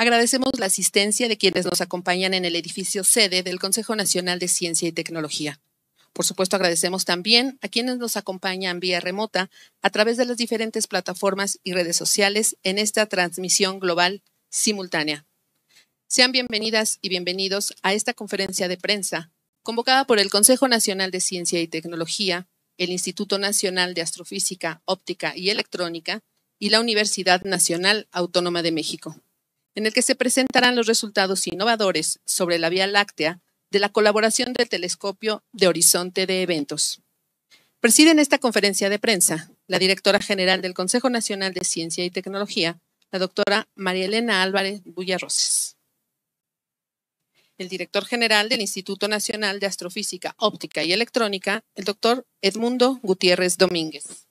Agradecemos la asistencia de quienes nos acompañan en el edificio sede del Consejo Nacional de Ciencia y Tecnología. Por supuesto, agradecemos también a quienes nos acompañan vía remota a través de las diferentes plataformas y redes sociales en esta transmisión global simultánea. Sean bienvenidas y bienvenidos a esta conferencia de prensa convocada por el Consejo Nacional de Ciencia y Tecnología, el Instituto Nacional de Astrofísica, Óptica y Electrónica y la Universidad Nacional Autónoma de México, en el que se presentarán los resultados innovadores sobre la Vía Láctea de la colaboración del Telescopio de Horizonte de Eventos. Presiden esta conferencia de prensa la directora general del Consejo Nacional de Ciencia y Tecnología, la doctora María Elena Álvarez Bulla-Roses. El director general del Instituto Nacional de Astrofísica, Óptica y Electrónica, el doctor Edmundo Gutiérrez Domínguez.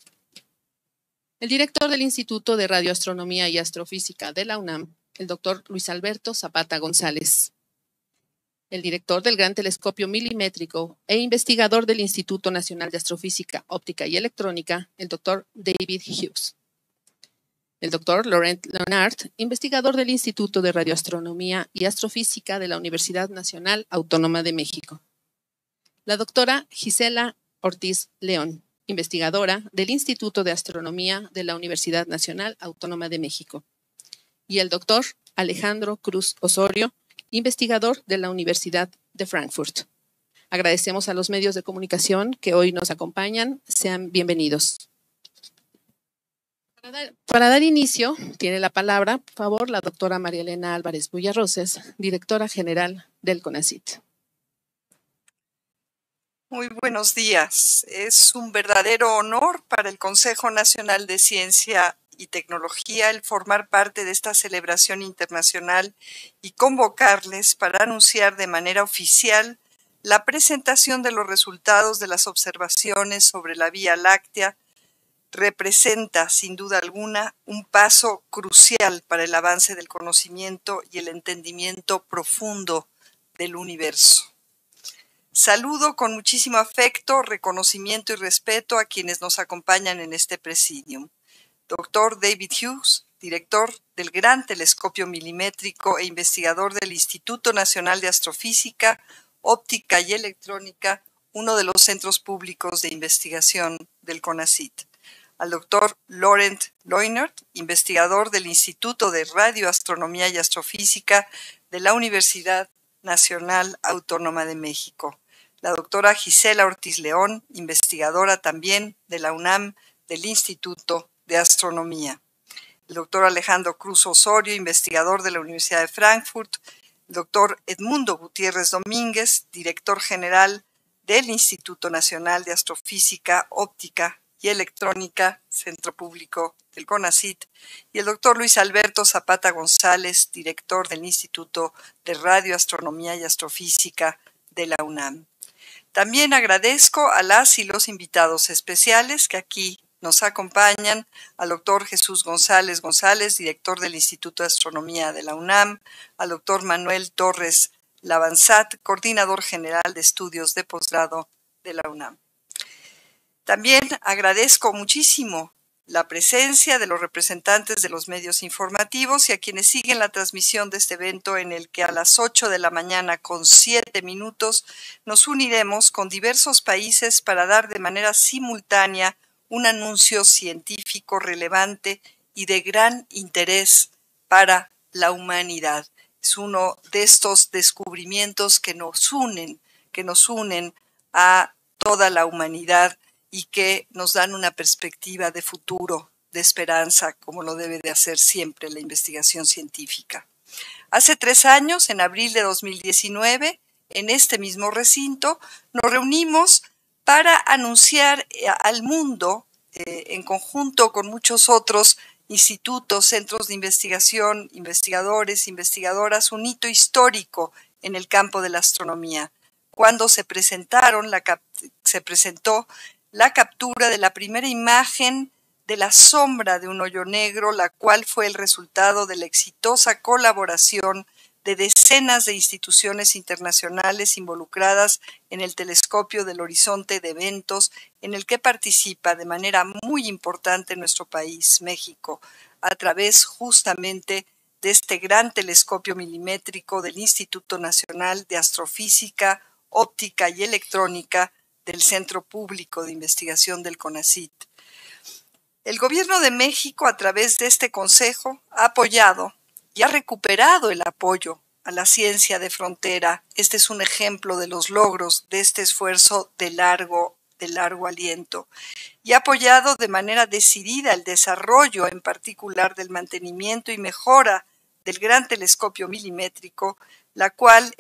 El director del Instituto de Radioastronomía y Astrofísica de la UNAM, el doctor Luis Alberto Zapata González. El director del Gran Telescopio Milimétrico e investigador del Instituto Nacional de Astrofísica, Óptica y Electrónica, el doctor David Hughes. El doctor Laurent Leonard, investigador del Instituto de Radioastronomía y Astrofísica de la Universidad Nacional Autónoma de México. La doctora Gisela Ortiz León, investigadora del Instituto de Astronomía de la Universidad Nacional Autónoma de México. Y el doctor Alejandro Cruz Osorio, investigador de la Universidad de Frankfurt. Agradecemos a los medios de comunicación que hoy nos acompañan. Sean bienvenidos. Para dar inicio, tiene la palabra, por favor, la doctora María Elena Álvarez Bulla-Roses, directora general del CONACYT. Muy buenos días. Es un verdadero honor para el Consejo Nacional de Ciencia y Tecnología el formar parte de esta celebración internacional y convocarles para anunciar de manera oficial la presentación de los resultados de las observaciones sobre la Vía Láctea. Representa, sin duda alguna, un paso crucial para el avance del conocimiento y el entendimiento profundo del universo. Saludo con muchísimo afecto, reconocimiento y respeto a quienes nos acompañan en este presidium. Dr. David Hughes, director del Gran Telescopio Milimétrico e investigador del Instituto Nacional de Astrofísica, Óptica y Electrónica, uno de los centros públicos de investigación del CONACYT. Al doctor Laurent Leonard, investigador del Instituto de Radioastronomía y Astrofísica de la Universidad Nacional Autónoma de México. La doctora Gisela Ortiz León, investigadora también de la UNAM, del Instituto de Astronomía. El doctor Alejandro Cruz Osorio, investigador de la Universidad de Frankfurt. El doctor Edmundo Gutiérrez Domínguez, director general del Instituto Nacional de Astrofísica, Óptica y Electrónica, Centro Público del CONACYT, y el doctor Luis Alberto Zapata González, director del Instituto de Radioastronomía y Astrofísica de la UNAM. También agradezco a las y los invitados especiales que aquí nos acompañan, al doctor Jesús González González, director del Instituto de Astronomía de la UNAM, al doctor Manuel Torres Lavanzat, coordinador general de estudios de posgrado de la UNAM. También agradezco muchísimo la presencia de los representantes de los medios informativos y a quienes siguen la transmisión de este evento en el que a las 8 de la mañana con 7 minutos nos uniremos con diversos países para dar de manera simultánea un anuncio científico relevante y de gran interés para la humanidad. Es uno de estos descubrimientos que nos unen a toda la humanidad y que nos dan una perspectiva de futuro, de esperanza, como lo debe de hacer siempre la investigación científica. Hace 3 años, en abril de 2019, en este mismo recinto, nos reunimos para anunciar al mundo, en conjunto con muchos otros institutos, centros de investigación, investigadores, investigadoras, un hito histórico en el campo de la astronomía, cuando se presentó la captura de la primera imagen de la sombra de un hoyo negro, la cual fue el resultado de la exitosa colaboración de decenas de instituciones internacionales involucradas en el telescopio del Horizonte de Eventos, en el que participa de manera muy importante nuestro país, México, a través justamente de este gran telescopio milimétrico del Instituto Nacional de Astrofísica, Óptica y Electrónica del Centro Público de Investigación del CONACYT. El Gobierno de México, a través de este consejo, ha apoyado y ha recuperado el apoyo a la ciencia de frontera. Este es un ejemplo de los logros de este esfuerzo de largo aliento, y ha apoyado de manera decidida el desarrollo, en particular del mantenimiento y mejora del gran telescopio milimétrico, el cual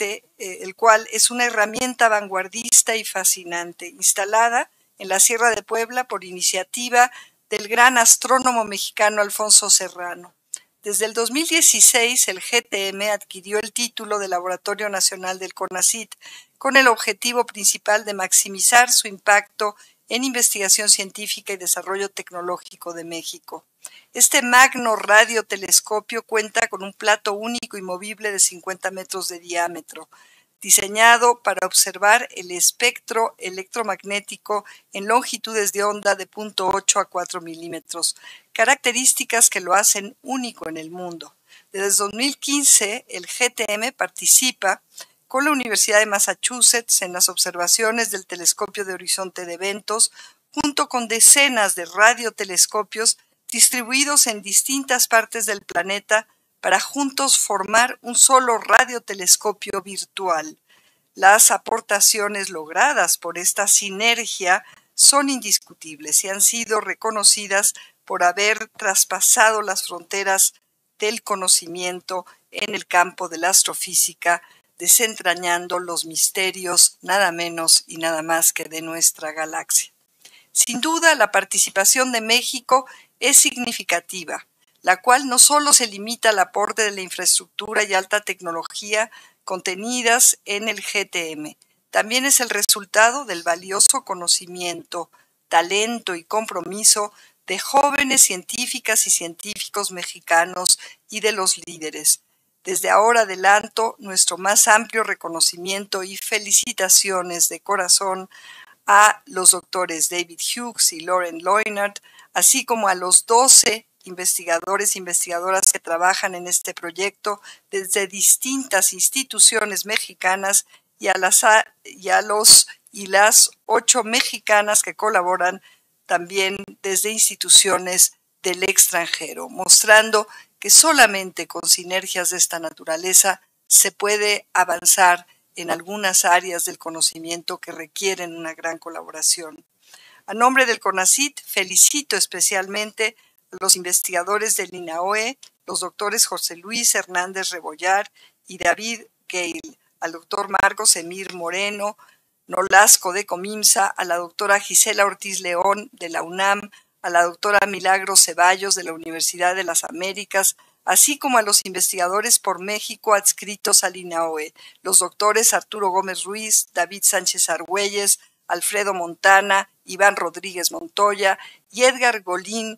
es una herramienta vanguardista y fascinante, instalada en la Sierra de Puebla por iniciativa del gran astrónomo mexicano Alfonso Serrano. Desde el 2016, el GTM adquirió el título de Laboratorio Nacional del CONACYT con el objetivo principal de maximizar su impacto en investigación científica y desarrollo tecnológico de México. Este magno radiotelescopio cuenta con un plato único y movible de 50 metros de diámetro, diseñado para observar el espectro electromagnético en longitudes de onda de 0.8 a 4 milímetros, características que lo hacen único en el mundo. Desde 2015, el GTM participa con la Universidad de Massachusetts en las observaciones del telescopio de horizonte de eventos, junto con decenas de radiotelescopios distribuidos en distintas partes del planeta para juntos formar un solo radiotelescopio virtual. Las aportaciones logradas por esta sinergia son indiscutibles y han sido reconocidas por haber traspasado las fronteras del conocimiento en el campo de la astrofísica, desentrañando los misterios nada menos y nada más que de nuestra galaxia. Sin duda, la participación de México es significativa, la cual no solo se limita al aporte de la infraestructura y alta tecnología contenidas en el GTM, también es el resultado del valioso conocimiento, talento y compromiso de jóvenes científicas y científicos mexicanos y de los líderes. Desde ahora adelanto nuestro más amplio reconocimiento y felicitaciones de corazón a los doctores David Hughes y Lauren Leunert, así como a los 12 investigadores e investigadoras que trabajan en este proyecto desde distintas instituciones mexicanas y a las 8 mexicanas que colaboran también desde instituciones del extranjero, mostrando que solamente con sinergias de esta naturaleza se puede avanzar en algunas áreas del conocimiento que requieren una gran colaboración. A nombre del CONACYT, felicito especialmente a los investigadores del INAOE, los doctores José Luis Hernández Rebollar y David Gale, al doctor Marcos Emir Moreno Nolasco de Comimsa, a la doctora Gisela Ortiz León de la UNAM, a la doctora Milagros Ceballos de la Universidad de las Américas, así como a los investigadores por México adscritos al INAOE, los doctores Arturo Gómez Ruiz, David Sánchez Argüelles, Alfredo Montana, Iván Rodríguez Montoya y Edgar Colín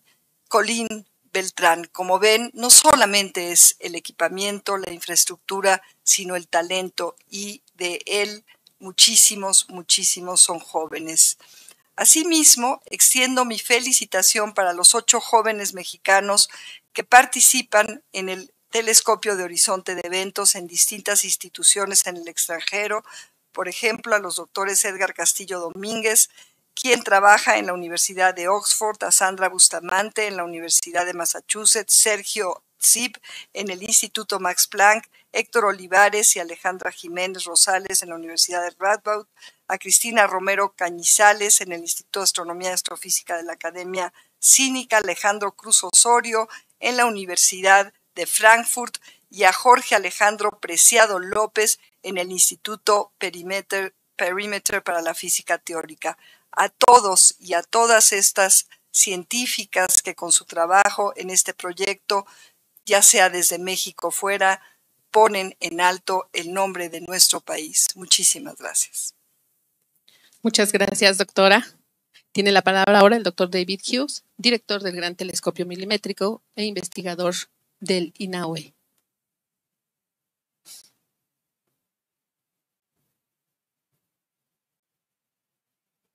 Beltrán. Como ven, no solamente es el equipamiento, la infraestructura, sino el talento, y de él muchísimos son jóvenes. Asimismo, extiendo mi felicitación para los 8 jóvenes mexicanos que participan en el telescopio de horizonte de eventos en distintas instituciones en el extranjero, por ejemplo, a los doctores Edgar Castillo Domínguez, quien trabaja en la Universidad de Oxford, a Sandra Bustamante en la Universidad de Massachusetts, Sergio Zip en el Instituto Max Planck, Héctor Olivares y Alejandra Jiménez Rosales en la Universidad de Radboud, a Cristina Romero Cañizales en el Instituto de Astronomía y Astrofísica de la Academia Cínica, Alejandro Cruz Osorio en la Universidad de Frankfurt y a Jorge Alejandro Preciado López en el Instituto Perimeter para la Física Teórica. A todos y a todas estas científicas que con su trabajo en este proyecto, ya sea desde México o fuera, ponen en alto el nombre de nuestro país. Muchísimas gracias. Muchas gracias, doctora. Tiene la palabra ahora el doctor David Hughes, director del Gran Telescopio Milimétrico e investigador del INAOE.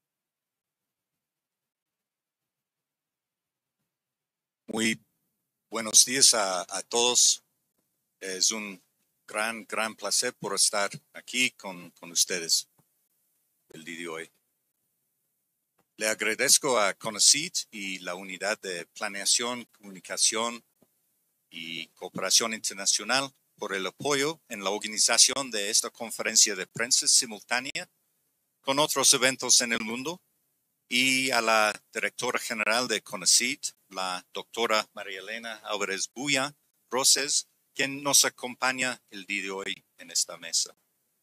Muy Buenos días a todos. Es un gran placer por estar aquí con ustedes el día de hoy. Le agradezco a CONACYT y la Unidad de Planeación, Comunicación y Cooperación Internacional por el apoyo en la organización de esta conferencia de prensa simultánea con otros eventos en el mundo, y a la directora general de CONACYT, la doctora María Elena Álvarez Buya Roses, quien nos acompaña el día de hoy en esta mesa.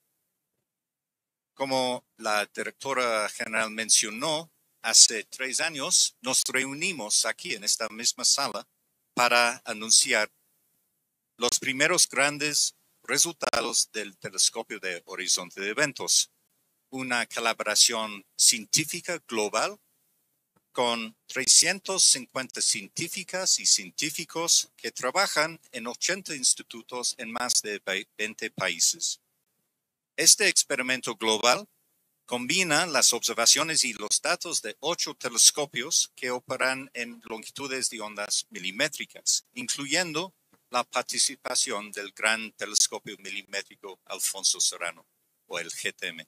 Como la directora general mencionó, hace 3 años nos reunimos aquí en esta misma sala para anunciar los primeros grandes resultados del telescopio de horizonte de eventos, una colaboración científica global con 350 científicas y científicos que trabajan en 80 institutos en más de 20 países. Este experimento global combina las observaciones y los datos de 8 telescopios que operan en longitudes de ondas milimétricas, incluyendo la participación del Gran Telescopio Milimétrico Alfonso Serrano, o el GTM.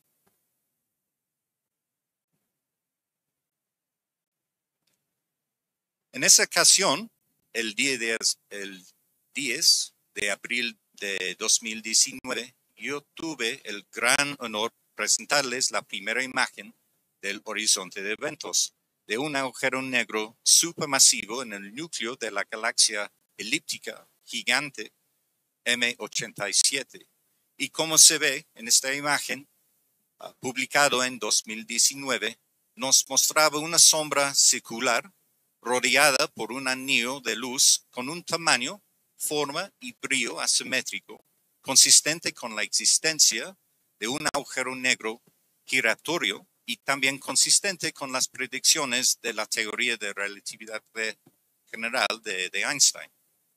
En esa ocasión, el 10 de abril de 2019, yo tuve el gran honor de presentarles la primera imagen del horizonte de eventos de un agujero negro supermasivo en el núcleo de la galaxia elíptica gigante M87. Y como se ve en esta imagen, publicado en 2019, nos mostraba una sombra circular rodeada por un anillo de luz con un tamaño, forma y brillo asimétrico, consistente con la existencia de un agujero negro giratorio y también consistente con las predicciones de la teoría de relatividad general de Einstein.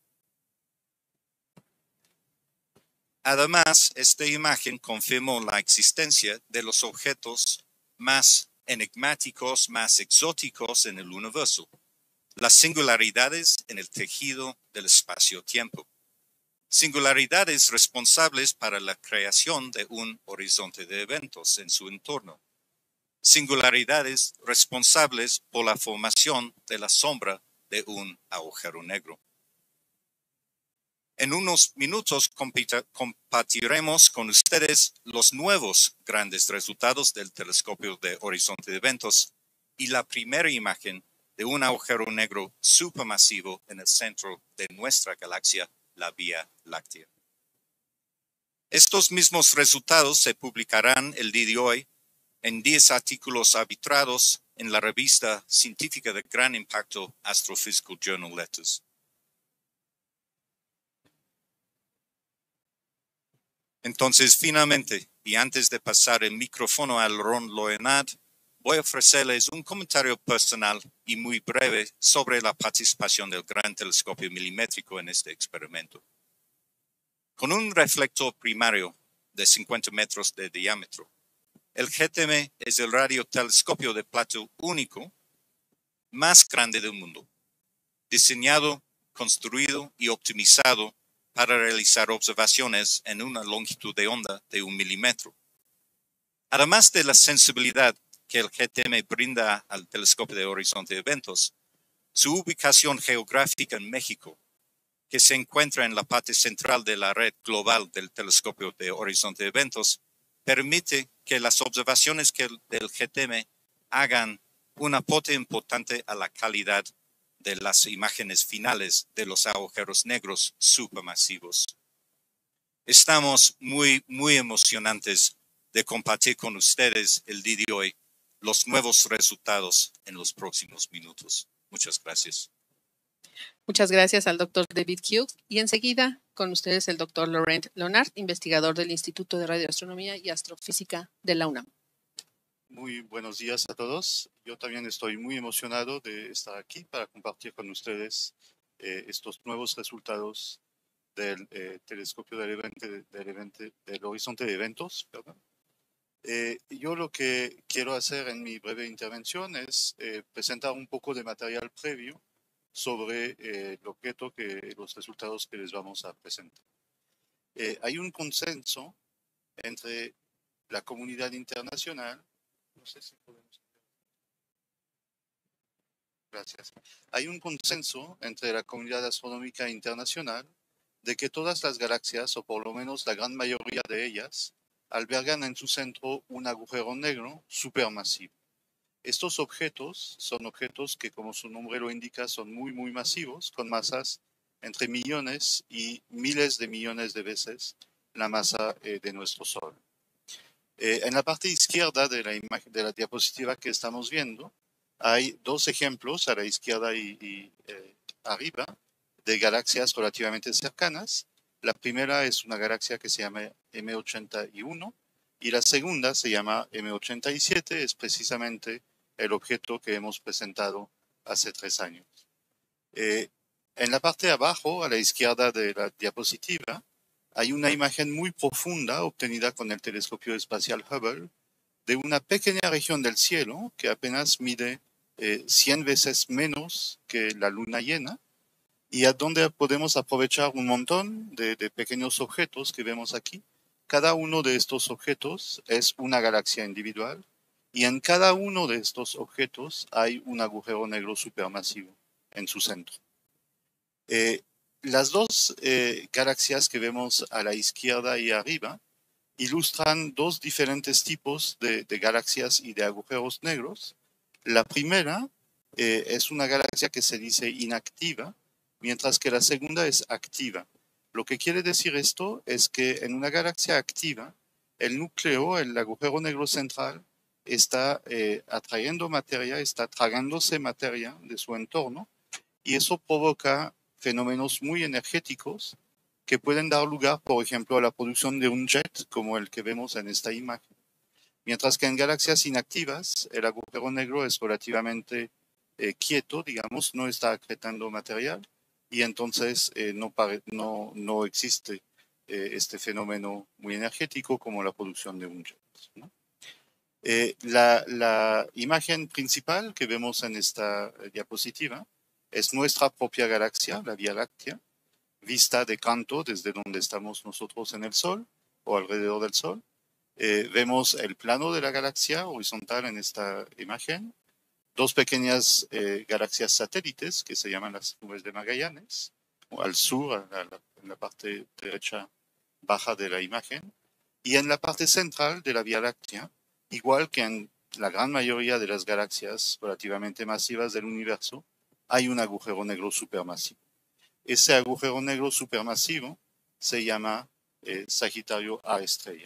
Además, esta imagen confirmó la existencia de los objetos más enigmáticos, más exóticos en el universo, las singularidades en el tejido del espacio-tiempo. Singularidades responsables para la creación de un horizonte de eventos en su entorno. Singularidades responsables por la formación de la sombra de un agujero negro. En unos minutos compartiremos con ustedes los nuevos grandes resultados del telescopio de horizonte de eventos y la primera imagen de un agujero negro supermasivo en el centro de nuestra galaxia, la Vía Láctea. Estos mismos resultados se publicarán el día de hoy en 10 artículos arbitrados en la revista científica de gran impacto Astrophysical Journal Letters. Entonces, finalmente, y antes de pasar el micrófono a Ron Loenard, voy a ofrecerles un comentario personal y muy breve sobre la participación del Gran Telescopio Milimétrico en este experimento. Con un reflector primario de 50 metros de diámetro, el GTM es el radiotelescopio de plato único más grande del mundo, diseñado, construido y optimizado para realizar observaciones en una longitud de onda de 1 milímetro. Además de la sensibilidad que el GTM brinda al telescopio de horizonte de eventos, su ubicación geográfica en México, que se encuentra en la parte central de la red global del telescopio de horizonte de eventos, permite que las observaciones del GTM hagan un aporte importante a la calidad de las imágenes finales de los agujeros negros supermasivos. Estamos muy emocionantes de compartir con ustedes el día de hoy los nuevos resultados en los próximos minutos. Muchas gracias. Muchas gracias al doctor David Hughes. Y enseguida con ustedes el doctor Laurent Leonard, investigador del Instituto de Radioastronomía y Astrofísica de la UNAM. Muy buenos días a todos. Yo también estoy muy emocionado de estar aquí para compartir con ustedes estos nuevos resultados del telescopio del horizonte de eventos. Yo lo que quiero hacer en mi breve intervención es presentar un poco de material previo sobre el objeto los resultados que les vamos a presentar. Hay un consenso entre la comunidad internacional. No sé si podemos. Gracias. Hay un consenso entre la comunidad astronómica internacional de que todas las galaxias, o por lo menos la gran mayoría de ellas, albergan en su centro un agujero negro supermasivo. Estos objetos son objetos que, como su nombre lo indica, son muy masivos, con masas entre millones y miles de millones de veces la masa de nuestro Sol. En la parte izquierda de la diapositiva que estamos viendo, hay dos ejemplos a la izquierda y arriba de galaxias relativamente cercanas. La primera es una galaxia que se llama M81 y la segunda se llama M87, es precisamente el objeto que hemos presentado hace 3 años. En la parte de abajo, a la izquierda de la diapositiva, hay una imagen muy profunda obtenida con el telescopio espacial Hubble de una pequeña región del cielo que apenas mide 100 veces menos que la luna llena y a donde podemos aprovechar un montón de pequeños objetos que vemos aquí. Cada uno de estos objetos es una galaxia individual y en cada uno de estos objetos hay un agujero negro supermasivo en su centro. Las dos galaxias que vemos a la izquierda y arriba ilustran dos diferentes tipos de galaxias y de agujeros negros. La primera es una galaxia que se dice inactiva, mientras que la segunda es activa. Lo que quiere decir esto es que en una galaxia activa, el núcleo, el agujero negro central, está atrayendo materia, está tragándose materia de su entorno, y eso provoca fenómenos muy energéticos que pueden dar lugar, por ejemplo, a la producción de un jet, como el que vemos en esta imagen. Mientras que en galaxias inactivas, el agujero negro es relativamente quieto, digamos, no está acretando material, y entonces no existe este fenómeno muy energético como la producción de un jet, ¿no? La imagen principal que vemos en esta diapositiva es nuestra propia galaxia, la Vía Láctea, vista de canto desde donde estamos nosotros en el Sol o alrededor del Sol. Vemos el plano de la galaxia horizontal en esta imagen, dos pequeñas galaxias satélites que se llaman las nubes de Magallanes, al sur, en la parte derecha baja de la imagen, y en la parte central de la Vía Láctea, igual que en la gran mayoría de las galaxias relativamente masivas del universo, hay un agujero negro supermasivo. Ese agujero negro supermasivo se llama Sagitario A estrella.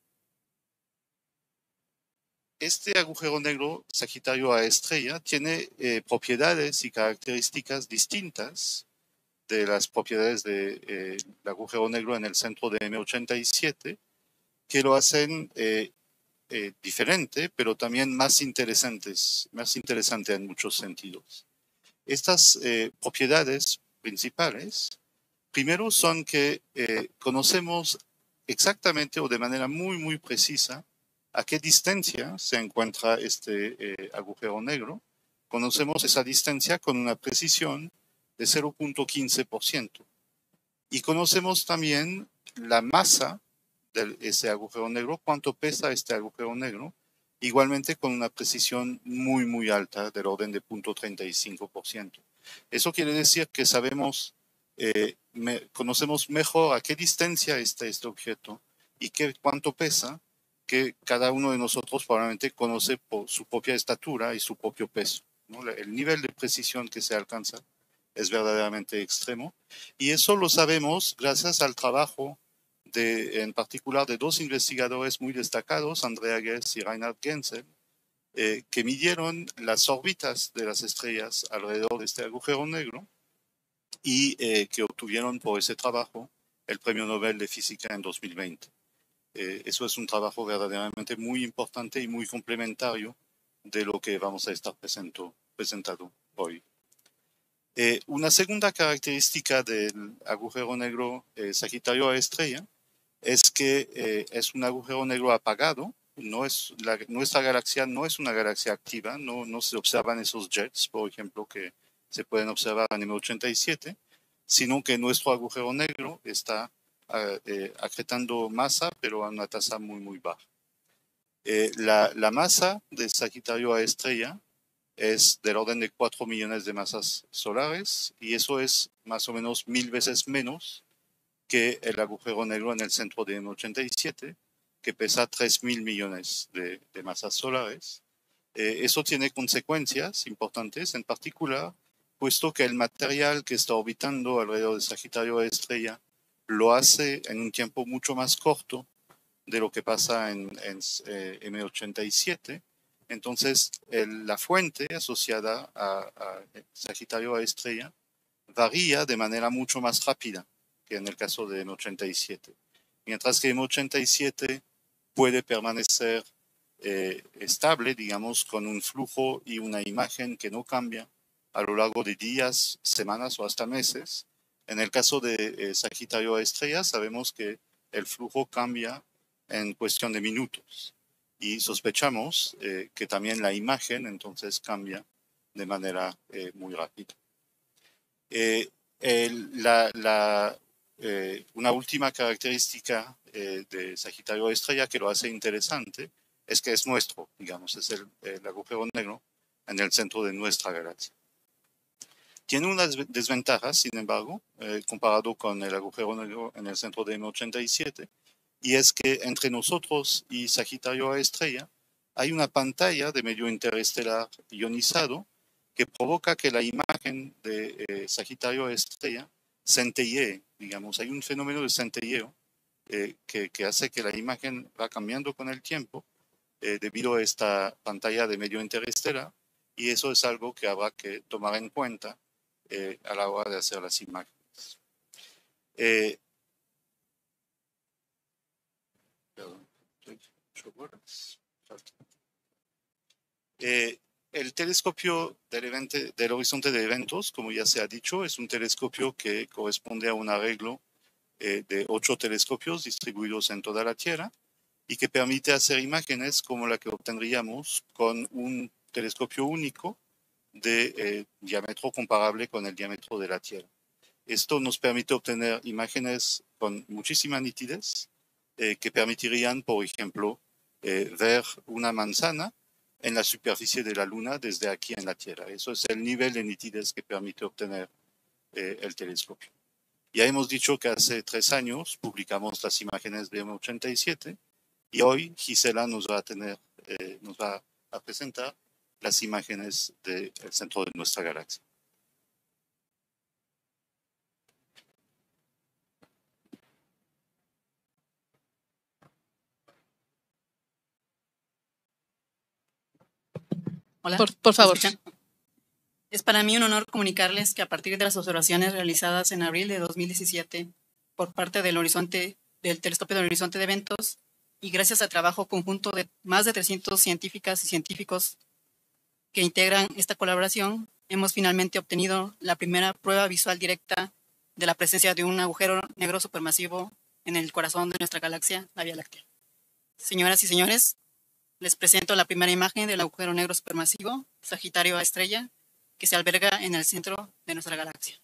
Este agujero negro Sagitario A estrella tiene propiedades y características distintas de las propiedades del agujero negro en el centro de M87, que lo hacen diferente, pero también más interesante en muchos sentidos. Estas propiedades principales, primero son que conocemos exactamente o de manera muy precisa a qué distancia se encuentra este agujero negro. Conocemos esa distancia con una precisión de 0.15%. Y conocemos también la masa de ese agujero negro, cuánto pesa este agujero negro, igualmente con una precisión muy alta del orden de 0.35%. Eso quiere decir que sabemos, conocemos mejor a qué distancia está este objeto y cuánto pesa, que cada uno de nosotros probablemente conoce por su propia estatura y su propio peso, ¿no? El nivel de precisión que se alcanza es verdaderamente extremo, y eso lo sabemos gracias al trabajo en particular de dos investigadores muy destacados, Andrea Ghez y Reinhard Genzel, que midieron las órbitas de las estrellas alrededor de este agujero negro y que obtuvieron por ese trabajo el Premio Nobel de Física en 2020. Eso es un trabajo verdaderamente muy importante y muy complementario de lo que vamos a estar presentando hoy. Una segunda característica del agujero negro Sagitario A estrella es que es un agujero negro apagado. Nuestra galaxia no es una galaxia activa, no se observan esos jets, por ejemplo, que se pueden observar en M87, sino que nuestro agujero negro está acretando masa, pero a una tasa muy, muy baja. La masa de Sagitario A estrella es del orden de 4 millones de masas solares, y eso es más o menos 1000 veces menos que el agujero negro en el centro de M87, que pesa 3.000 millones de masas solares. Eso tiene consecuencias importantes, en particular, puesto que el material que está orbitando alrededor de Sagitario A estrella lo hace en un tiempo mucho más corto de lo que pasa en M87. Entonces, la fuente asociada a Sagitario A estrella varía de manera mucho más rápida que en el caso de M87. Mientras que M87 puede permanecer estable, digamos, con un flujo y una imagen que no cambia a lo largo de días, semanas o hasta meses. En el caso de Sagitario A estrella, sabemos que el flujo cambia en cuestión de minutos, y sospechamos que también la imagen entonces cambia de manera muy rápida. Una última característica de Sagitario A estrella que lo hace interesante es que es nuestro, digamos, es el agujero negro en el centro de nuestra galaxia. Tiene unas desventajas, sin embargo, comparado con el agujero negro en el centro de M87, y es que entre nosotros y Sagitario A estrella hay una pantalla de medio interestelar ionizado que provoca que la imagen de Sagitario A estrella centellee, digamos. Hay un fenómeno de centelleo que hace que la imagen va cambiando con el tiempo debido a esta pantalla de medio interestelar, y eso es algo que habrá que tomar en cuenta a la hora de hacer las imágenes. El telescopio del horizonte de eventos, como ya se ha dicho, es un telescopio que corresponde a un arreglo de 8 telescopios distribuidos en toda la Tierra, y que permite hacer imágenes como la que obtendríamos con un telescopio único de diámetro comparable con el diámetro de la Tierra. Esto nos permite obtener imágenes con muchísima nitidez que permitirían, por ejemplo, ver una manzana en la superficie de la Luna desde aquí en la Tierra. Eso es el nivel de nitidez que permite obtener el telescopio. Ya hemos dicho que hace 3 años publicamos las imágenes de M87, y hoy Gisela nos va a presentar las imágenes del centro de nuestra galaxia. Hola. Por favor. Es para mí un honor comunicarles que a partir de las observaciones realizadas en abril de 2017 por parte del telescopio del horizonte de eventos, y gracias al trabajo conjunto de más de 300 científicas y científicos que integran esta colaboración, hemos finalmente obtenido la primera prueba visual directa de la presencia de un agujero negro supermasivo en el corazón de nuestra galaxia, la Vía Láctea. Señoras y señores, les presento la primera imagen del agujero negro supermasivo, Sagitario A estrella, que se alberga en el centro de nuestra galaxia.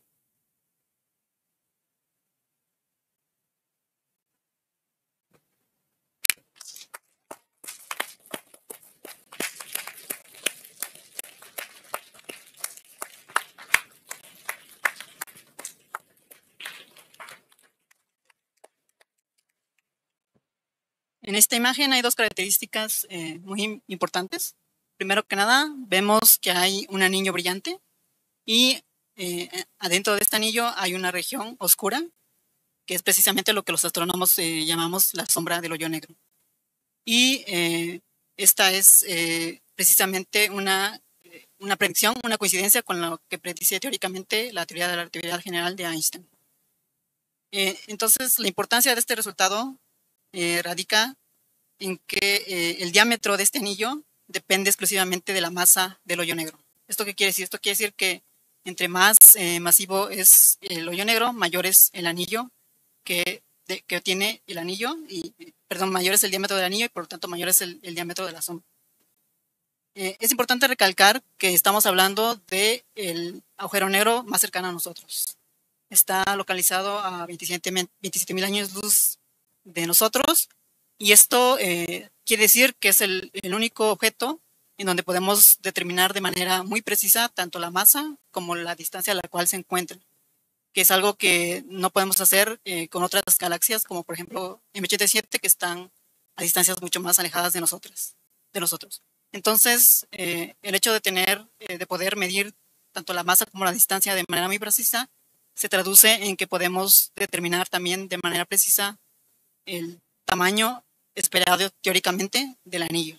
En esta imagen hay 2 características muy importantes. Primero que nada, vemos que hay un anillo brillante, y adentro de este anillo hay una región oscura, que es precisamente lo que los astrónomos llamamos la sombra del hoyo negro. Y esta es precisamente una predicción, una coincidencia con lo que predice teóricamente la teoría de la relatividad general de Einstein. Entonces, la importancia de este resultado radica en que el diámetro de este anillo depende exclusivamente de la masa del hoyo negro. ¿Esto qué quiere decir? Esto quiere decir que entre más masivo es el hoyo negro, mayor es el anillo que tiene el anillo, mayor es el diámetro del anillo, y por lo tanto mayor es el diámetro de la sombra. Es importante recalcar que estamos hablando del agujero negro más cercano a nosotros. Está localizado a 27.000 años luz de nosotros, y esto quiere decir que es el único objeto en donde podemos determinar de manera muy precisa tanto la masa como la distancia a la cual se encuentra, que es algo que no podemos hacer con otras galaxias, como por ejemplo M87, que están a distancias mucho más alejadas de nosotros. Entonces, el hecho de poder medir tanto la masa como la distancia de manera muy precisa, se traduce en que podemos determinar también de manera precisa el tamaño esperado teóricamente del anillo.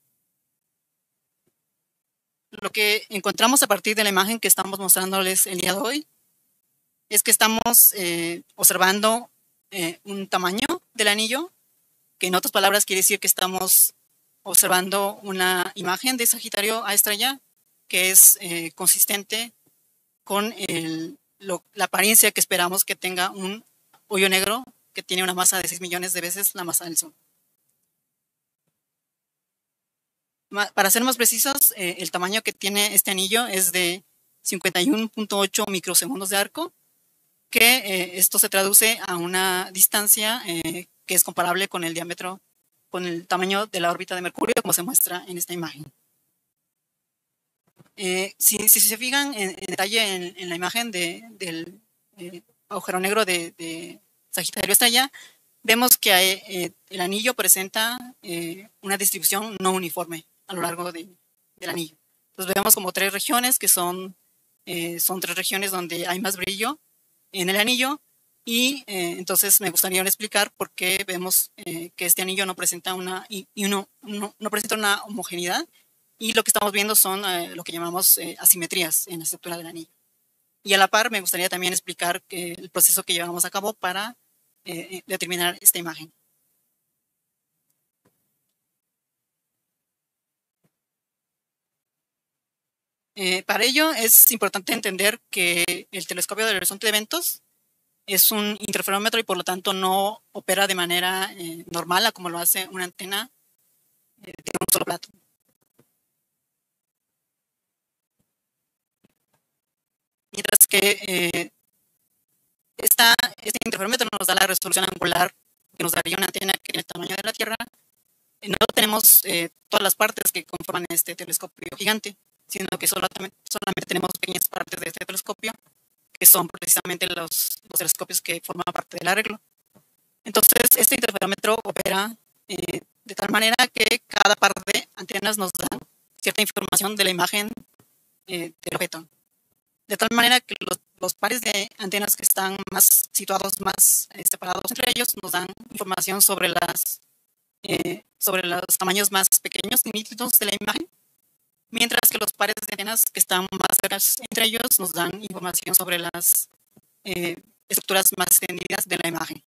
Lo que encontramos a partir de la imagen que estamos mostrándoles el día de hoy es que estamos observando un tamaño del anillo, que en otras palabras quiere decir que estamos observando una imagen de Sagitario A estrella que es consistente con la apariencia que esperamos que tenga un hoyo negro que tiene una masa de 6 millones de veces la masa del Sol. Para ser más precisos, el tamaño que tiene este anillo es de 51.8 microsegundos de arco, que esto se traduce a una distancia que es comparable con el diámetro, con el tamaño de la órbita de Mercurio, como se muestra en esta imagen. Si se fijan en detalle en la imagen del agujero negro de Sagitario estrella, vemos que el anillo presenta una distribución no uniforme a lo largo del anillo. Entonces vemos como tres regiones que son tres regiones donde hay más brillo en el anillo, y entonces me gustaría explicar por qué vemos que este anillo no presenta una homogeneidad, y lo que estamos viendo son lo que llamamos asimetrías en la estructura del anillo. Y a la par me gustaría también explicar el proceso que llevamos a cabo para determinar esta imagen. Para ello es importante entender que el telescopio del horizonte de eventos es un interferómetro y por lo tanto no opera de manera normal a como lo hace una antena de un solo plato. Mientras que este interferómetro nos da la resolución angular que nos daría una antena que tiene el tamaño de la Tierra, no tenemos todas las partes que conforman este telescopio gigante, sino que solamente tenemos pequeñas partes de este telescopio, que son precisamente los telescopios que forman parte del arreglo. Entonces, este interferómetro opera de tal manera que cada par de antenas nos da cierta información de la imagen del objeto. De tal manera que los pares de antenas que están más situados, más separados entre ellos, nos dan información sobre los tamaños más pequeños y nítidos de la imagen, mientras que los pares de antenas que están más cerca entre ellos nos dan información sobre las estructuras más extendidas de la imagen.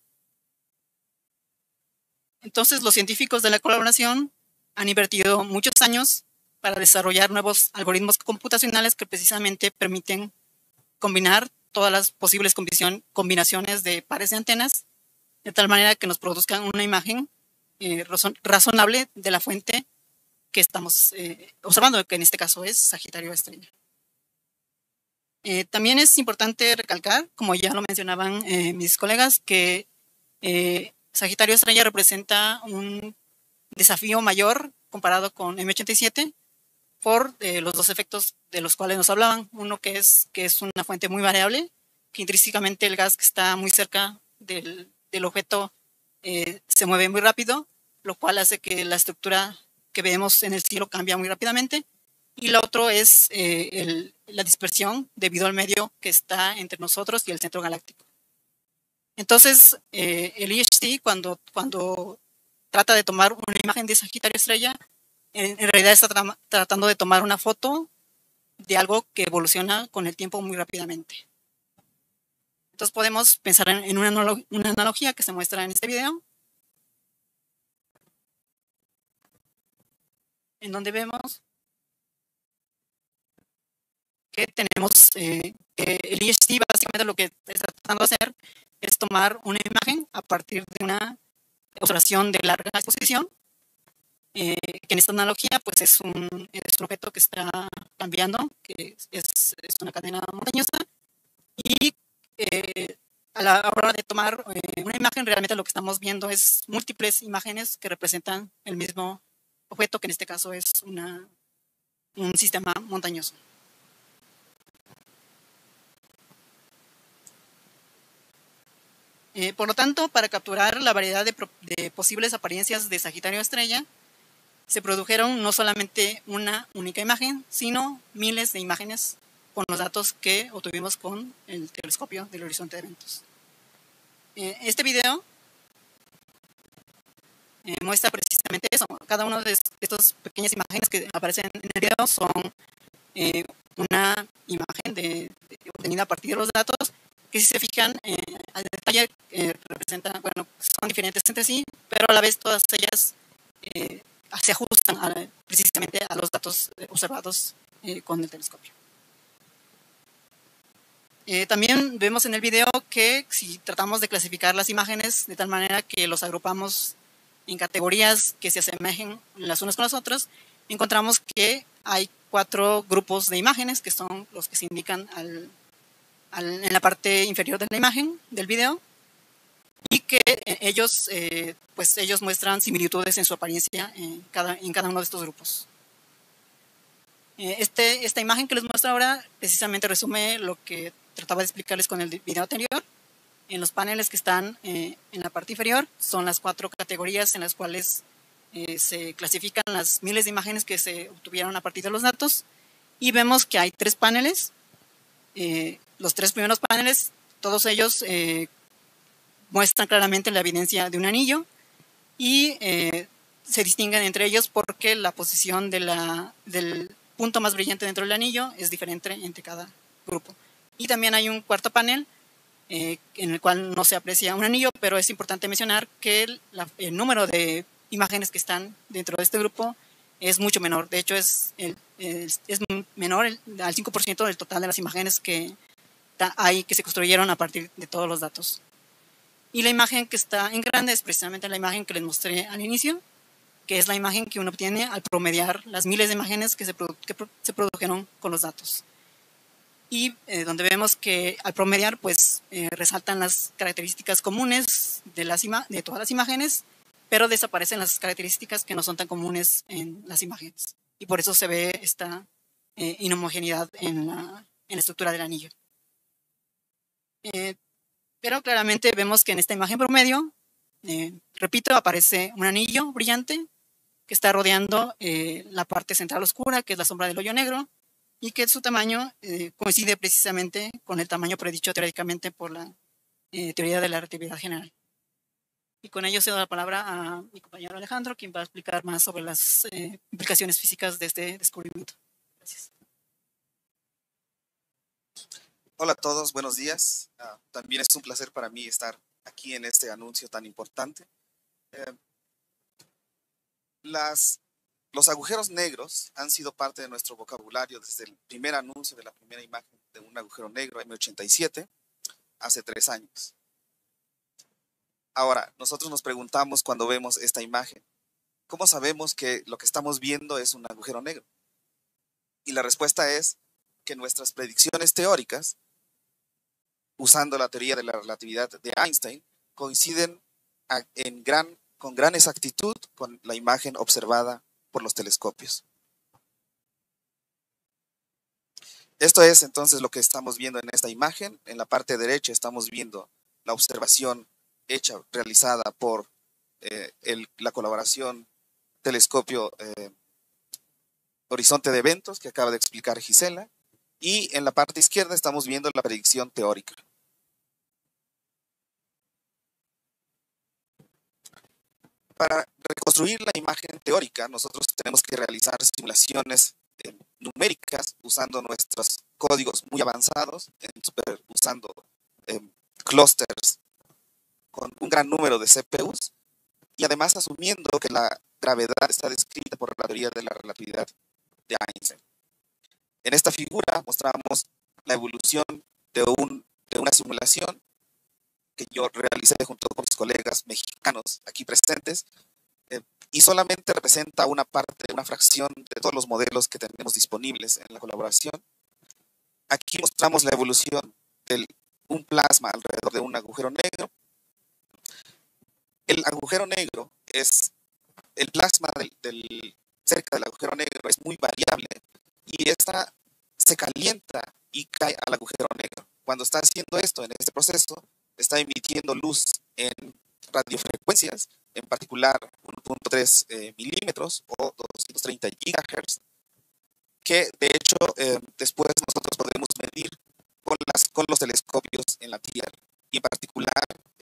Entonces, los científicos de la colaboración han invertido muchos años para desarrollar nuevos algoritmos computacionales que precisamente permiten combinar todas las posibles combinaciones de pares de antenas, de tal manera que nos produzcan una imagen razonable de la fuente que estamos observando, que en este caso es Sagitario estrella. También es importante recalcar, como ya lo mencionaban mis colegas, que Sagitario estrella representa un desafío mayor comparado con M87 por los dos efectos de los cuales nos hablaban. Uno que es una fuente muy variable, que intrínsecamente el gas que está muy cerca del objeto se mueve muy rápido, lo cual hace que la estructura que vemos en el cielo cambia muy rápidamente. Y lo otro es la dispersión debido al medio que está entre nosotros y el centro galáctico. Entonces, el EHT, cuando trata de tomar una imagen de Sagitario estrella, en realidad está tratando de tomar una foto de algo que evoluciona con el tiempo muy rápidamente. Entonces podemos pensar en una analogía que se muestra en este video, en donde vemos que tenemos que el EHT básicamente lo que está tratando de hacer es tomar una imagen a partir de una observación de larga exposición, que en esta analogía pues es un objeto que está cambiando, que es una cadena montañosa, y a la hora de tomar una imagen, realmente lo que estamos viendo es múltiples imágenes que representan el mismo objeto, que en este caso es un sistema montañoso. Por lo tanto, para capturar la variedad de posibles apariencias de Sagitario estrella, se produjeron no solamente una única imagen, sino miles de imágenes con los datos que obtuvimos con el telescopio del horizonte de eventos. Este video muestra precisamente eso. Cada uno de estas pequeñas imágenes que aparecen en el video son una imagen obtenida a partir de los datos, que si se fijan al detalle representan, bueno, son diferentes entre sí, pero a la vez todas ellas se ajustan precisamente a los datos observados con el telescopio. También vemos en el video que si tratamos de clasificar las imágenes de tal manera que los agrupamos en categorías que se asemejen las unas con las otras, encontramos que hay 4 grupos de imágenes que son los que se indican en la parte inferior de la imagen del video, y que ellos muestran similitudes en su apariencia en cada uno de estos grupos. Esta imagen que les muestro ahora precisamente resume lo que trataba de explicarles con el video anterior. En los paneles que están en la parte inferior son las 4 categorías en las cuales se clasifican las miles de imágenes que se obtuvieron a partir de los datos, y vemos que hay 3 paneles. Los 3 primeros paneles, todos ellos muestran claramente la evidencia de un anillo, y se distinguen entre ellos porque la posición del punto más brillante dentro del anillo es diferente entre cada grupo. Y también hay un cuarto panel en el cual no se aprecia un anillo, pero es importante mencionar que el número de imágenes que están dentro de este grupo es mucho menor. De hecho, es menor al 5% del total de las imágenes que se construyeron a partir de todos los datos. Y la imagen que está en grande es precisamente la imagen que les mostré al inicio, que es la imagen que uno obtiene al promediar las miles de imágenes que se produjeron con los datos. Y donde vemos que al promediar pues resaltan las características comunes de todas las imágenes, pero desaparecen las características que no son tan comunes en las imágenes. Y por eso se ve esta inhomogeneidad en la estructura del anillo. Pero claramente vemos que en esta imagen promedio, repito, aparece un anillo brillante que está rodeando la parte central oscura, que es la sombra del hoyo negro, y que su tamaño coincide precisamente con el tamaño predicho teóricamente por la teoría de la relatividad general. Y con ello cedo la palabra a mi compañero Alejandro, quien va a explicar más sobre las implicaciones físicas de este descubrimiento. Gracias. Hola a todos, buenos días. También es un placer para mí estar aquí en este anuncio tan importante. Los agujeros negros han sido parte de nuestro vocabulario desde el primer anuncio de la primera imagen de un agujero negro, M87, hace 3 años. Ahora, nosotros nos preguntamos cuando vemos esta imagen, ¿cómo sabemos que lo que estamos viendo es un agujero negro? Y la respuesta es que nuestras predicciones teóricas, usando la teoría de la relatividad de Einstein, coinciden con gran exactitud con la imagen observada por los telescopios. Esto es entonces lo que estamos viendo en esta imagen. En la parte derecha estamos viendo la observación realizada por la colaboración telescopio horizonte de eventos que acaba de explicar Gisela, y en la parte izquierda estamos viendo la predicción teórica. Para reconstruir la imagen teórica, nosotros tenemos que realizar simulaciones numéricas usando nuestros códigos muy avanzados, usando clústeres con un gran número de CPUs, y además asumiendo que la gravedad está descrita por la teoría de la relatividad de Einstein. En esta figura mostramos la evolución de una simulación que yo realicé junto con mis colegas mexicanos aquí presentes, y solamente representa una parte, una fracción de todos los modelos que tenemos disponibles en la colaboración. Aquí mostramos la evolución de un plasma alrededor de un agujero negro. El agujero negro es, el plasma cerca del agujero negro es muy variable y esta se calienta y cae al agujero negro. Cuando está haciendo esto en este proceso, está emitiendo luz en radiofrecuencias, en particular 1.3 milímetros o 230 gigahertz, que de hecho después nosotros podemos medir con los telescopios en la Tierra, y en particular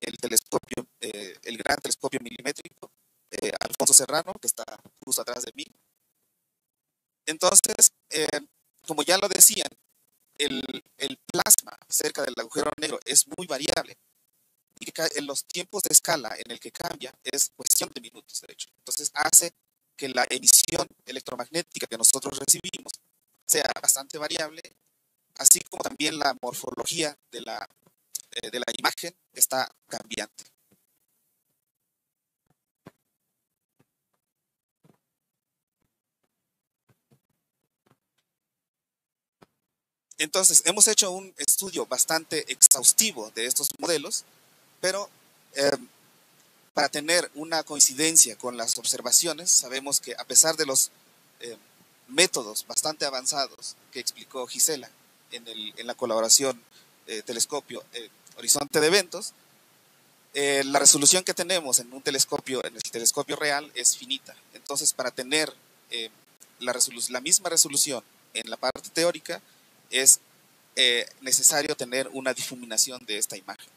el gran telescopio milimétrico Alfonso Serrano, que está justo atrás de mí. Entonces, como ya lo decían, el plasma cerca del agujero negro es muy variable y en los tiempos de escala en el que cambia es cuestión de minutos, de hecho. Entonces hace que la emisión electromagnética que nosotros recibimos sea bastante variable, así como también la morfología de la imagen está cambiante. Entonces, hemos hecho un estudio bastante exhaustivo de estos modelos, pero para tener una coincidencia con las observaciones, sabemos que a pesar de los métodos bastante avanzados que explicó Gisela en la colaboración telescopio Horizonte de Eventos, la resolución que tenemos en el telescopio real es finita. Entonces, para tener la misma resolución en la parte teórica, es necesario tener una difuminación de esta imagen.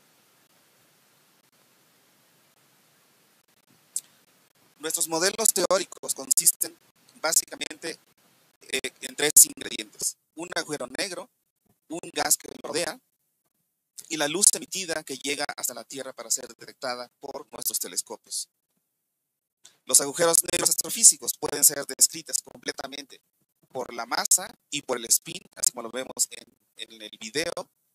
Nuestros modelos teóricos consisten básicamente en tres ingredientes: un agujero negro, un gas que lo rodea y la luz emitida que llega hasta la Tierra para ser detectada por nuestros telescopios. Los agujeros negros astrofísicos pueden ser descritos completamente por la masa y por el spin, así como lo vemos en el video.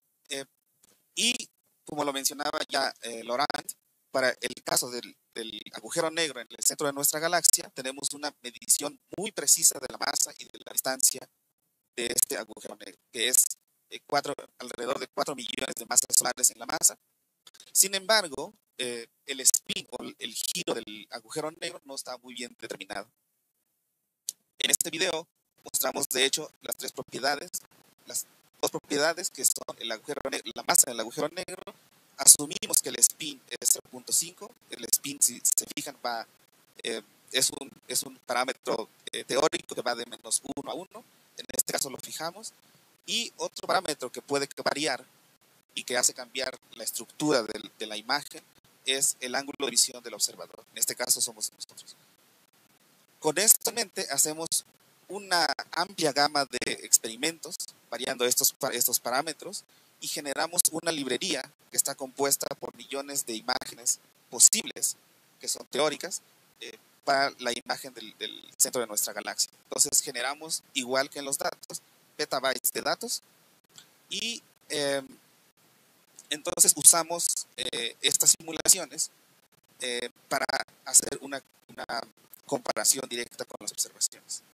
Y como lo mencionaba ya Laurent, para el caso del agujero negro en el centro de nuestra galaxia, tenemos una medición muy precisa de la masa y de la distancia de este agujero negro, que es alrededor de 4 millones de masas solares en la masa. Sin embargo, el spin o el giro del agujero negro no está muy bien determinado. En este video mostramos de hecho las tres propiedades, las dos propiedades que son la masa del agujero negro. Asumimos que el spin es 0.5. El spin, si se fijan, es un parámetro teórico que va de -1 a 1. En este caso lo fijamos. Y otro parámetro que puede variar y que hace cambiar la estructura de la imagen es el ángulo de visión del observador. En este caso somos nosotros. Con esto en mente hacemos una amplia gama de experimentos variando estos parámetros y generamos una librería que está compuesta por millones de imágenes posibles, que son teóricas, para la imagen del centro de nuestra galaxia. Entonces generamos, igual que en los datos, petabytes de datos y entonces usamos estas simulaciones para hacer una comparación directa con las observaciones.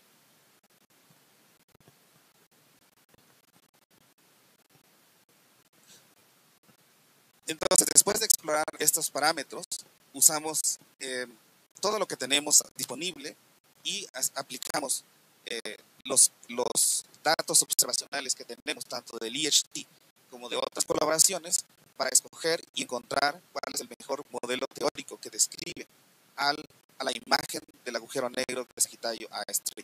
Entonces, después de explorar estos parámetros, usamos todo lo que tenemos disponible y aplicamos los datos observacionales que tenemos, tanto del IHT como de otras colaboraciones, para escoger y encontrar cuál es el mejor modelo teórico que describe a la imagen del agujero negro de Sagitario A estrella.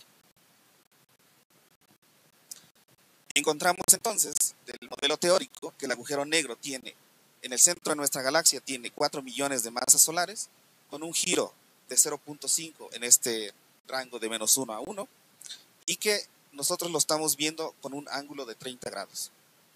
Encontramos entonces del modelo teórico que el agujero negro tiene, en el centro de nuestra galaxia, tiene 4 millones de masas solares, con un giro de 0.5 en este rango de -1 a 1, y que nosotros lo estamos viendo con un ángulo de 30 grados.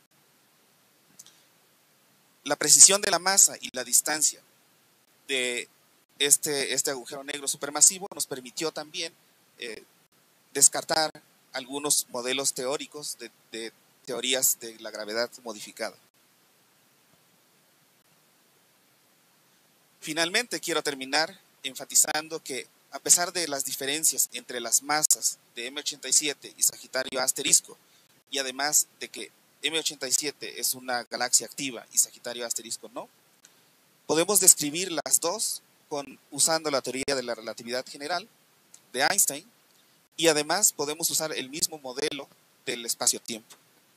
La precisión de la masa y la distancia de este agujero negro supermasivo nos permitió también descartar algunos modelos teóricos de teorías de la gravedad modificada. Finalmente, quiero terminar enfatizando que a pesar de las diferencias entre las masas de M87 y Sagitario asterisco, y además de que M87 es una galaxia activa y Sagitario asterisco no, podemos describir las dos usando la teoría de la relatividad general de Einstein, y además podemos usar el mismo modelo del espacio-tiempo.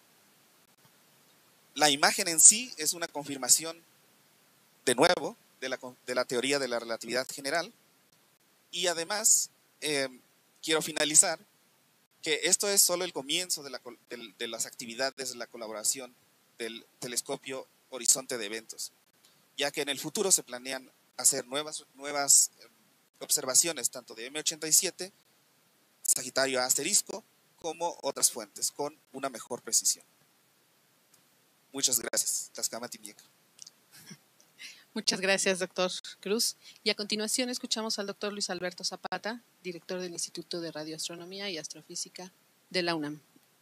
La imagen en sí es una confirmación, de nuevo, de la teoría de la relatividad general, y además quiero finalizar que esto es solo el comienzo de las actividades de la colaboración del telescopio Horizonte de Eventos, ya que en el futuro se planean hacer nuevas observaciones tanto de M87, Sagitario asterisco, como otras fuentes, con una mejor precisión. Muchas gracias. Tlaxcamati Mieca. Muchas gracias, doctor Cruz. Y a continuación escuchamos al doctor Luis Alberto Zapata, director del Instituto de Radioastronomía y Astrofísica de la UNAM.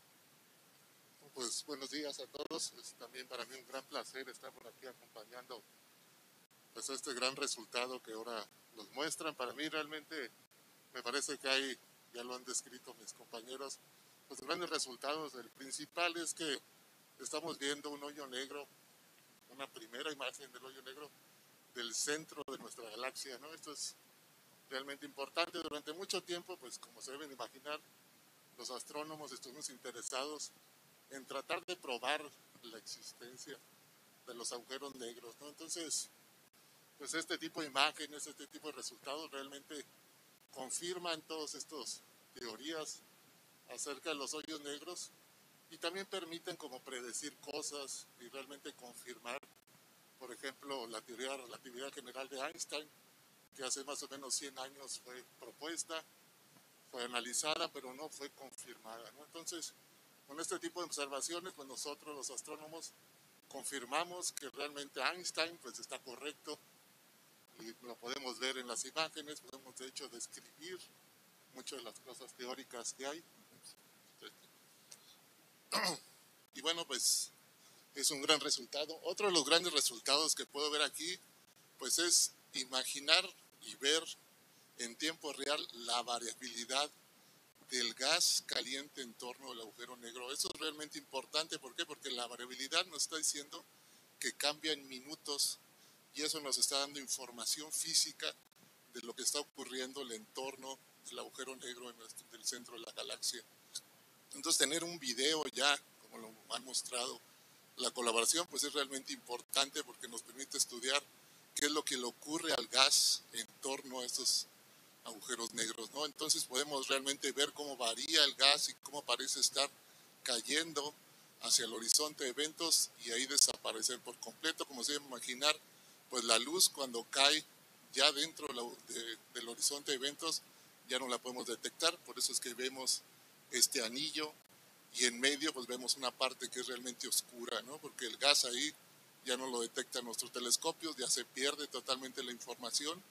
Pues buenos días a todos. Es también para mí un gran placer estar por aquí acompañando pues este gran resultado que ahora nos muestran. Para mí realmente me parece que hay, ya lo han descrito mis compañeros, pues grandes resultados. El principal es que estamos viendo un hoyo negro, una primera imagen del hoyo negro del centro de nuestra galaxia, ¿no? Esto es realmente importante. Durante mucho tiempo, pues como se deben imaginar, los astrónomos estuvimos interesados en tratar de probar la existencia de los agujeros negros, ¿no? Entonces, pues este tipo de imágenes, este tipo de resultados realmente confirman todas estas teorías acerca de los hoyos negros y también permiten como predecir cosas y realmente confirmar, por ejemplo, la teoría de la relatividad general de Einstein, que hace más o menos 100 años fue propuesta, fue analizada, pero no fue confirmada, ¿no? Entonces, con este tipo de observaciones, pues nosotros los astrónomos confirmamos que realmente Einstein pues está correcto y lo podemos ver en las imágenes, podemos de hecho describir muchas de las cosas teóricas que hay. Y bueno, pues es un gran resultado. Otro de los grandes resultados que puedo ver aquí, pues es imaginar y ver en tiempo real la variabilidad del gas caliente en torno al agujero negro. Eso es realmente importante. ¿Por qué? Porque la variabilidad nos está diciendo que cambia en minutos y eso nos está dando información física de lo que está ocurriendo en el entorno del agujero negro en el centro de la galaxia. Entonces, tener un video ya, como lo han mostrado, la colaboración, pues es realmente importante porque nos permite estudiar qué es lo que le ocurre al gas en torno a estos agujeros negros, ¿no? Entonces podemos realmente ver cómo varía el gas y cómo parece estar cayendo hacia el horizonte de eventos y ahí desaparecer por completo. Como se debe imaginar, pues la luz cuando cae ya dentro del horizonte de eventos ya no la podemos detectar, por eso es que vemos este anillo y en medio pues vemos una parte que es realmente oscura, ¿no? Porque el gas ahí ya no lo detectan nuestros telescopios, ya se pierde totalmente la información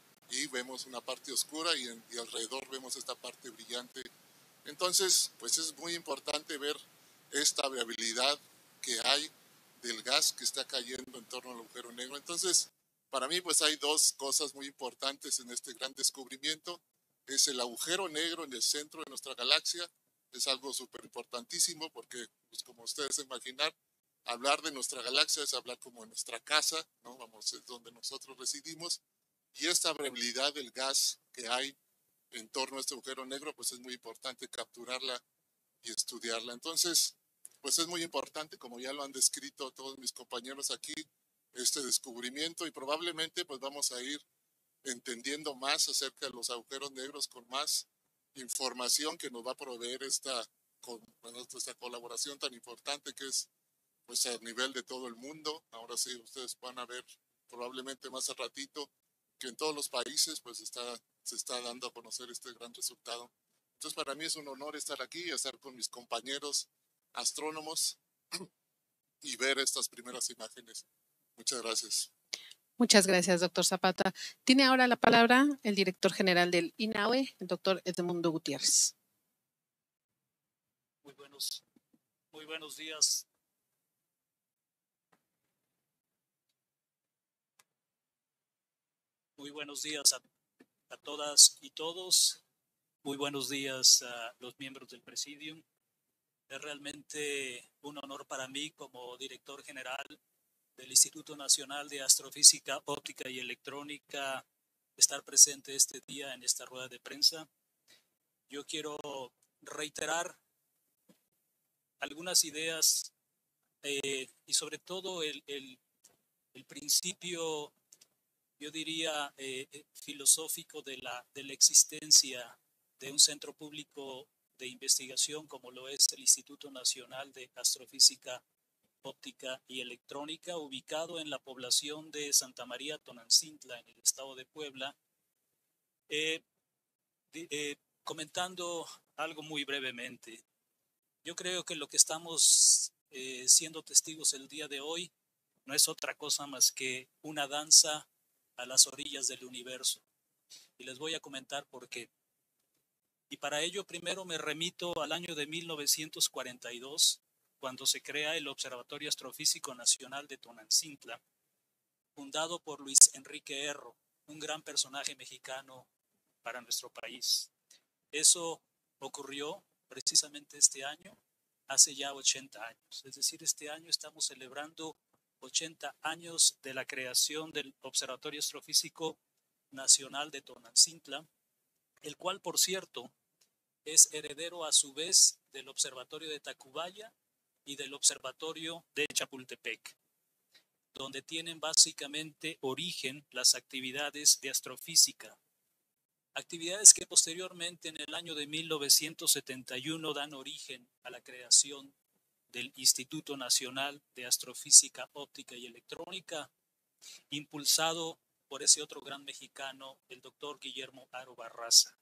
y vemos una parte oscura y alrededor vemos esta parte brillante. Entonces, pues es muy importante ver esta variabilidad que hay del gas que está cayendo en torno al agujero negro. Entonces, para mí, pues hay dos cosas muy importantes en este gran descubrimiento. Es el agujero negro en el centro de nuestra galaxia. Es algo súper importantísimo porque, pues como ustedes imaginar, hablar de nuestra galaxia es hablar como de nuestra casa, ¿no? Vamos, es donde nosotros residimos. Y esta variabilidad del gas que hay en torno a este agujero negro, pues es muy importante capturarla y estudiarla. Entonces, pues es muy importante, como ya lo han descrito todos mis compañeros aquí, este descubrimiento y probablemente pues vamos a ir entendiendo más acerca de los agujeros negros con más información que nos va a proveer esta colaboración tan importante que es pues a nivel de todo el mundo. Ahora sí, ustedes van a ver probablemente más al ratito que en todos los países pues se está dando a conocer este gran resultado. Entonces para mí es un honor estar aquí, estar con mis compañeros astrónomos y ver estas primeras imágenes. Muchas gracias. Muchas gracias, doctor Zapata. Tiene ahora la palabra el director general del INAOE, el doctor Edmundo Gutiérrez. Muy buenos días. Muy buenos días a todas y todos. Muy buenos días a los miembros del Presidium. Es realmente un honor para mí como director general del Instituto Nacional de Astrofísica, Óptica y Electrónica estar presente este día en esta rueda de prensa. Yo quiero reiterar algunas ideas y sobre todo el principio, yo diría, filosófico de la existencia de un centro público de investigación como lo es el Instituto Nacional de Astrofísica, Óptica y Electrónica, ubicado en la población de Santa María Tonantzintla, en el estado de Puebla. Comentando algo muy brevemente, yo creo que lo que estamos siendo testigos el día de hoy no es otra cosa más que una danza a las orillas del universo. Y les voy a comentar por qué. Y para ello primero me remito al año de 1942, cuando se crea el Observatorio Astrofísico Nacional de Tonantzintla, fundado por Luis Enrique Erro, un gran personaje mexicano para nuestro país. Eso ocurrió precisamente este año, hace ya 80 años. Es decir, este año estamos celebrando 80 años de la creación del Observatorio Astrofísico Nacional de Tonantzintla, el cual, por cierto, es heredero a su vez del Observatorio de Tacubaya y del Observatorio de Chapultepec, donde tienen básicamente origen las actividades de astrofísica. Actividades que posteriormente en el año de 1971 dan origen a la creación del Instituto Nacional de Astrofísica, Óptica y Electrónica, impulsado por ese otro gran mexicano, el doctor Guillermo Haro Barraza.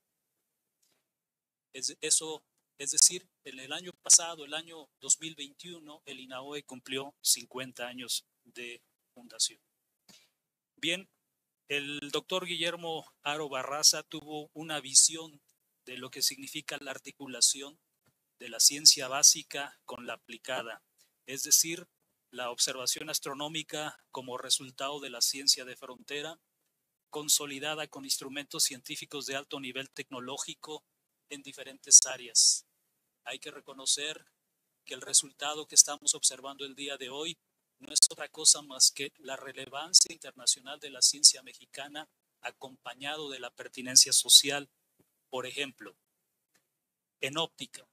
Es decir, en el año pasado, el año 2021, el INAOE cumplió 50 años de fundación. Bien, el doctor Guillermo Haro Barraza tuvo una visión de lo que significa la articulación de la ciencia básica con la aplicada, es decir, la observación astronómica como resultado de la ciencia de frontera, consolidada con instrumentos científicos de alto nivel tecnológico en diferentes áreas. Hay que reconocer que el resultado que estamos observando el día de hoy no es otra cosa más que la relevancia internacional de la ciencia mexicana acompañado de la pertinencia social. Por ejemplo, en óptica,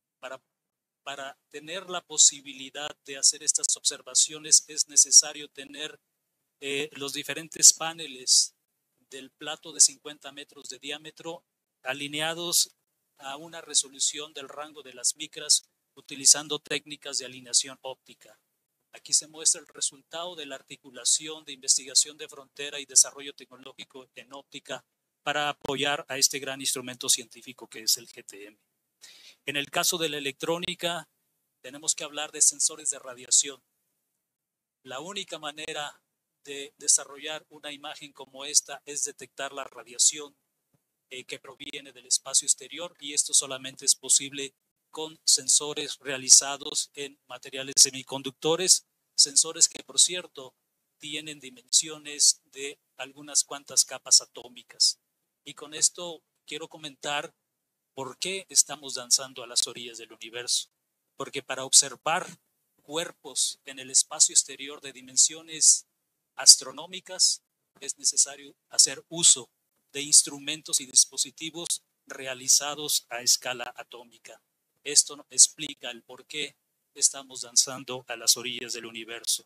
para tener la posibilidad de hacer estas observaciones es necesario tener los diferentes paneles del plato de 50 metros de diámetro alineados a una resolución del rango de las micras utilizando técnicas de alineación óptica. Aquí se muestra el resultado de la articulación de investigación de frontera y desarrollo tecnológico en óptica para apoyar a este gran instrumento científico que es el GTM. En el caso de la electrónica, tenemos que hablar de sensores de radiación. La única manera de desarrollar una imagen como esta es detectar la radiación que proviene del espacio exterior, y esto solamente es posible con sensores realizados en materiales semiconductores, sensores que, por cierto, tienen dimensiones de algunas cuantas capas atómicas. Y con esto quiero comentar por qué estamos danzando a las orillas del universo. Porque para observar cuerpos en el espacio exterior de dimensiones astronómicas es necesario hacer uso de instrumentos y dispositivos realizados a escala atómica. Esto explica el por qué estamos danzando a las orillas del universo.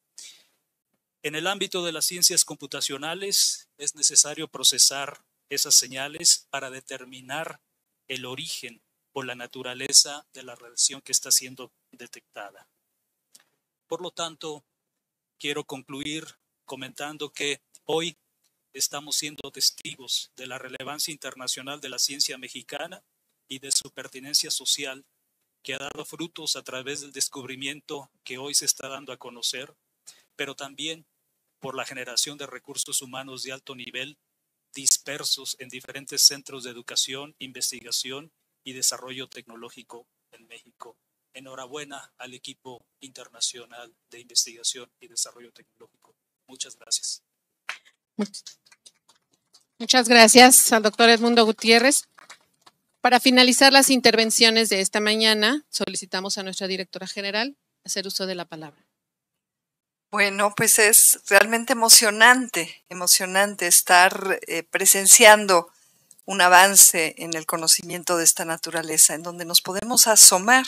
En el ámbito de las ciencias computacionales es necesario procesar esas señales para determinar el origen o la naturaleza de la radiación que está siendo detectada. Por lo tanto, quiero concluir comentando que hoy estamos siendo testigos de la relevancia internacional de la ciencia mexicana y de su pertinencia social, que ha dado frutos a través del descubrimiento que hoy se está dando a conocer, pero también por la generación de recursos humanos de alto nivel dispersos en diferentes centros de educación, investigación y desarrollo tecnológico en México. Enhorabuena al equipo internacional de investigación y desarrollo tecnológico. Muchas gracias. Muchas gracias al doctor Edmundo Gutiérrez. Para finalizar las intervenciones de esta mañana, solicitamos a nuestra directora general hacer uso de la palabra. Bueno, pues es realmente emocionante estar presenciando un avance en el conocimiento de esta naturaleza, en donde nos podemos asomar,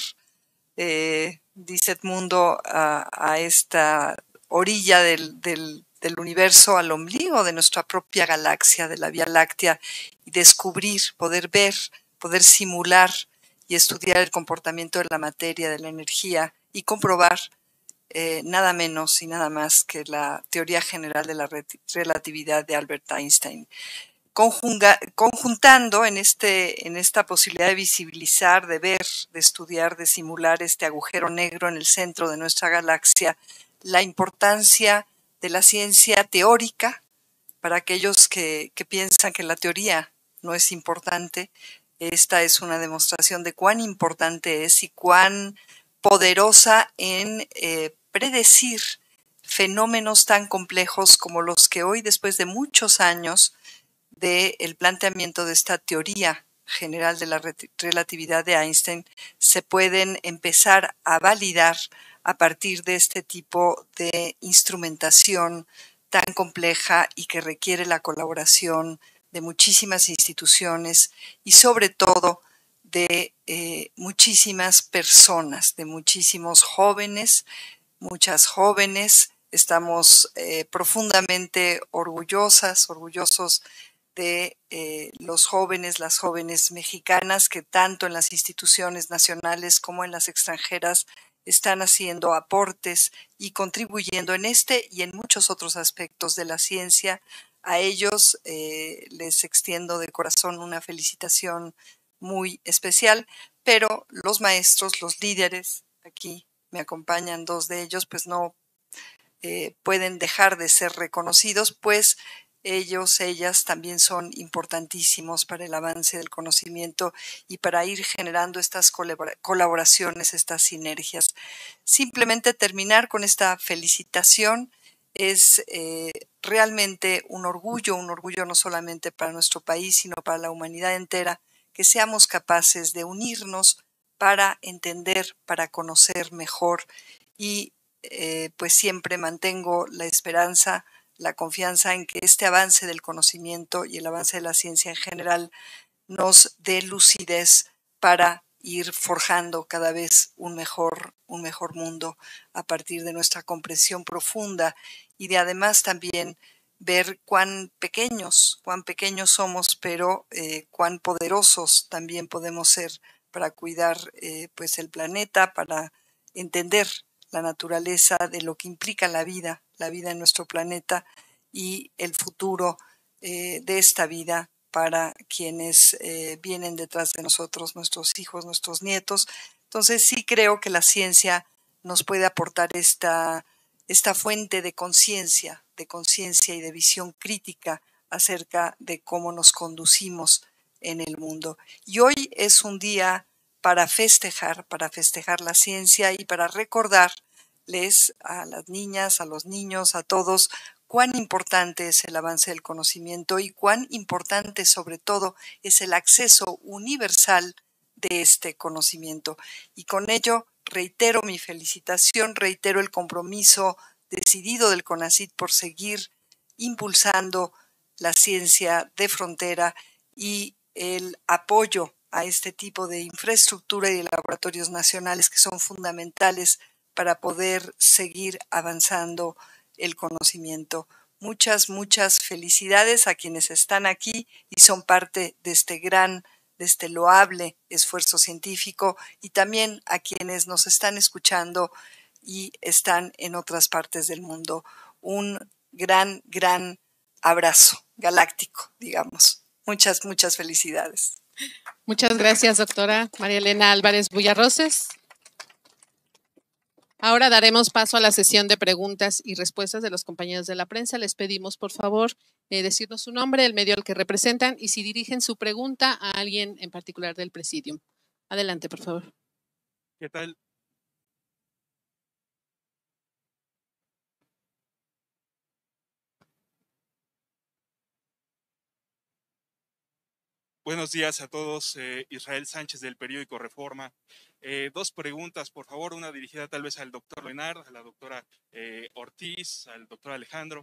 dice Edmundo, a esta orilla del universo, al ombligo de nuestra propia galaxia, de la Vía Láctea, y descubrir, poder ver, poder simular y estudiar el comportamiento de la materia, de la energía, y comprobar nada menos y nada más que la teoría general de la relatividad de Albert Einstein. Conjuntando en esta posibilidad de visibilizar, de ver, de estudiar, de simular este agujero negro en el centro de nuestra galaxia, la importancia de la ciencia teórica para aquellos que piensan que la teoría no es importante. Esta es una demostración de cuán importante es y cuán poderosa en predecir fenómenos tan complejos como los que hoy, después de muchos años del planteamiento de esta teoría general de la relatividad de Einstein, se pueden empezar a validar a partir de este tipo de instrumentación tan compleja y que requiere la colaboración de muchísimas instituciones y sobre todo de muchísimas personas, de muchísimos jóvenes, muchas jóvenes. Estamos profundamente orgullosos de los jóvenes, las jóvenes mexicanas que tanto en las instituciones nacionales como en las extranjeras están haciendo aportes y contribuyendo en este y en muchos otros aspectos de la ciencia. A ellos les extiendo de corazón una felicitación muy especial, pero los maestros, los líderes, aquí me acompañan dos de ellos, pues no pueden dejar de ser reconocidos, pues ellas también son importantísimos para el avance del conocimiento y para ir generando estas colaboraciones, estas sinergias. Simplemente terminar con esta felicitación es realmente un orgullo no solamente para nuestro país, sino para la humanidad entera, que seamos capaces de unirnos para entender, para conocer mejor y pues siempre mantengo la esperanza, la confianza en que este avance del conocimiento y el avance de la ciencia en general nos dé lucidez para ir forjando cada vez un mejor mundo a partir de nuestra comprensión profunda y de además también ver cuán pequeños somos, pero cuán poderosos también podemos ser para cuidar pues el planeta, para entender la naturaleza de lo que implica la vida en nuestro planeta y el futuro de esta vida para quienes vienen detrás de nosotros, nuestros hijos, nuestros nietos. Entonces sí creo que la ciencia nos puede aportar esta fuente de conciencia y de visión crítica acerca de cómo nos conducimos en el mundo. Y hoy es un día para festejar la ciencia y para recordarles a las niñas, a los niños, a todos, cuán importante es el avance del conocimiento y cuán importante sobre todo es el acceso universal de este conocimiento. Y con ello reitero mi felicitación, reitero el compromiso decidido del CONACYT por seguir impulsando la ciencia de frontera y el apoyo a este tipo de infraestructura y de laboratorios nacionales que son fundamentales para poder seguir avanzando el conocimiento. Muchas felicidades a quienes están aquí y son parte de este loable esfuerzo científico y también a quienes nos están escuchando y están en otras partes del mundo. Un gran abrazo galáctico, digamos. Muchas felicidades. Muchas gracias, doctora María Elena Álvarez Bullarroses. Ahora daremos paso a la sesión de preguntas y respuestas de los compañeros de la prensa. Les pedimos, por favor, decirnos su nombre, el medio al que representan y si dirigen su pregunta a alguien en particular del Presidium. Adelante, por favor. ¿Qué tal? Buenos días a todos. Israel Sánchez del periódico Reforma. Dos preguntas, por favor. Una dirigida tal vez al doctor Leonard, a la doctora Ortiz, al doctor Alejandro.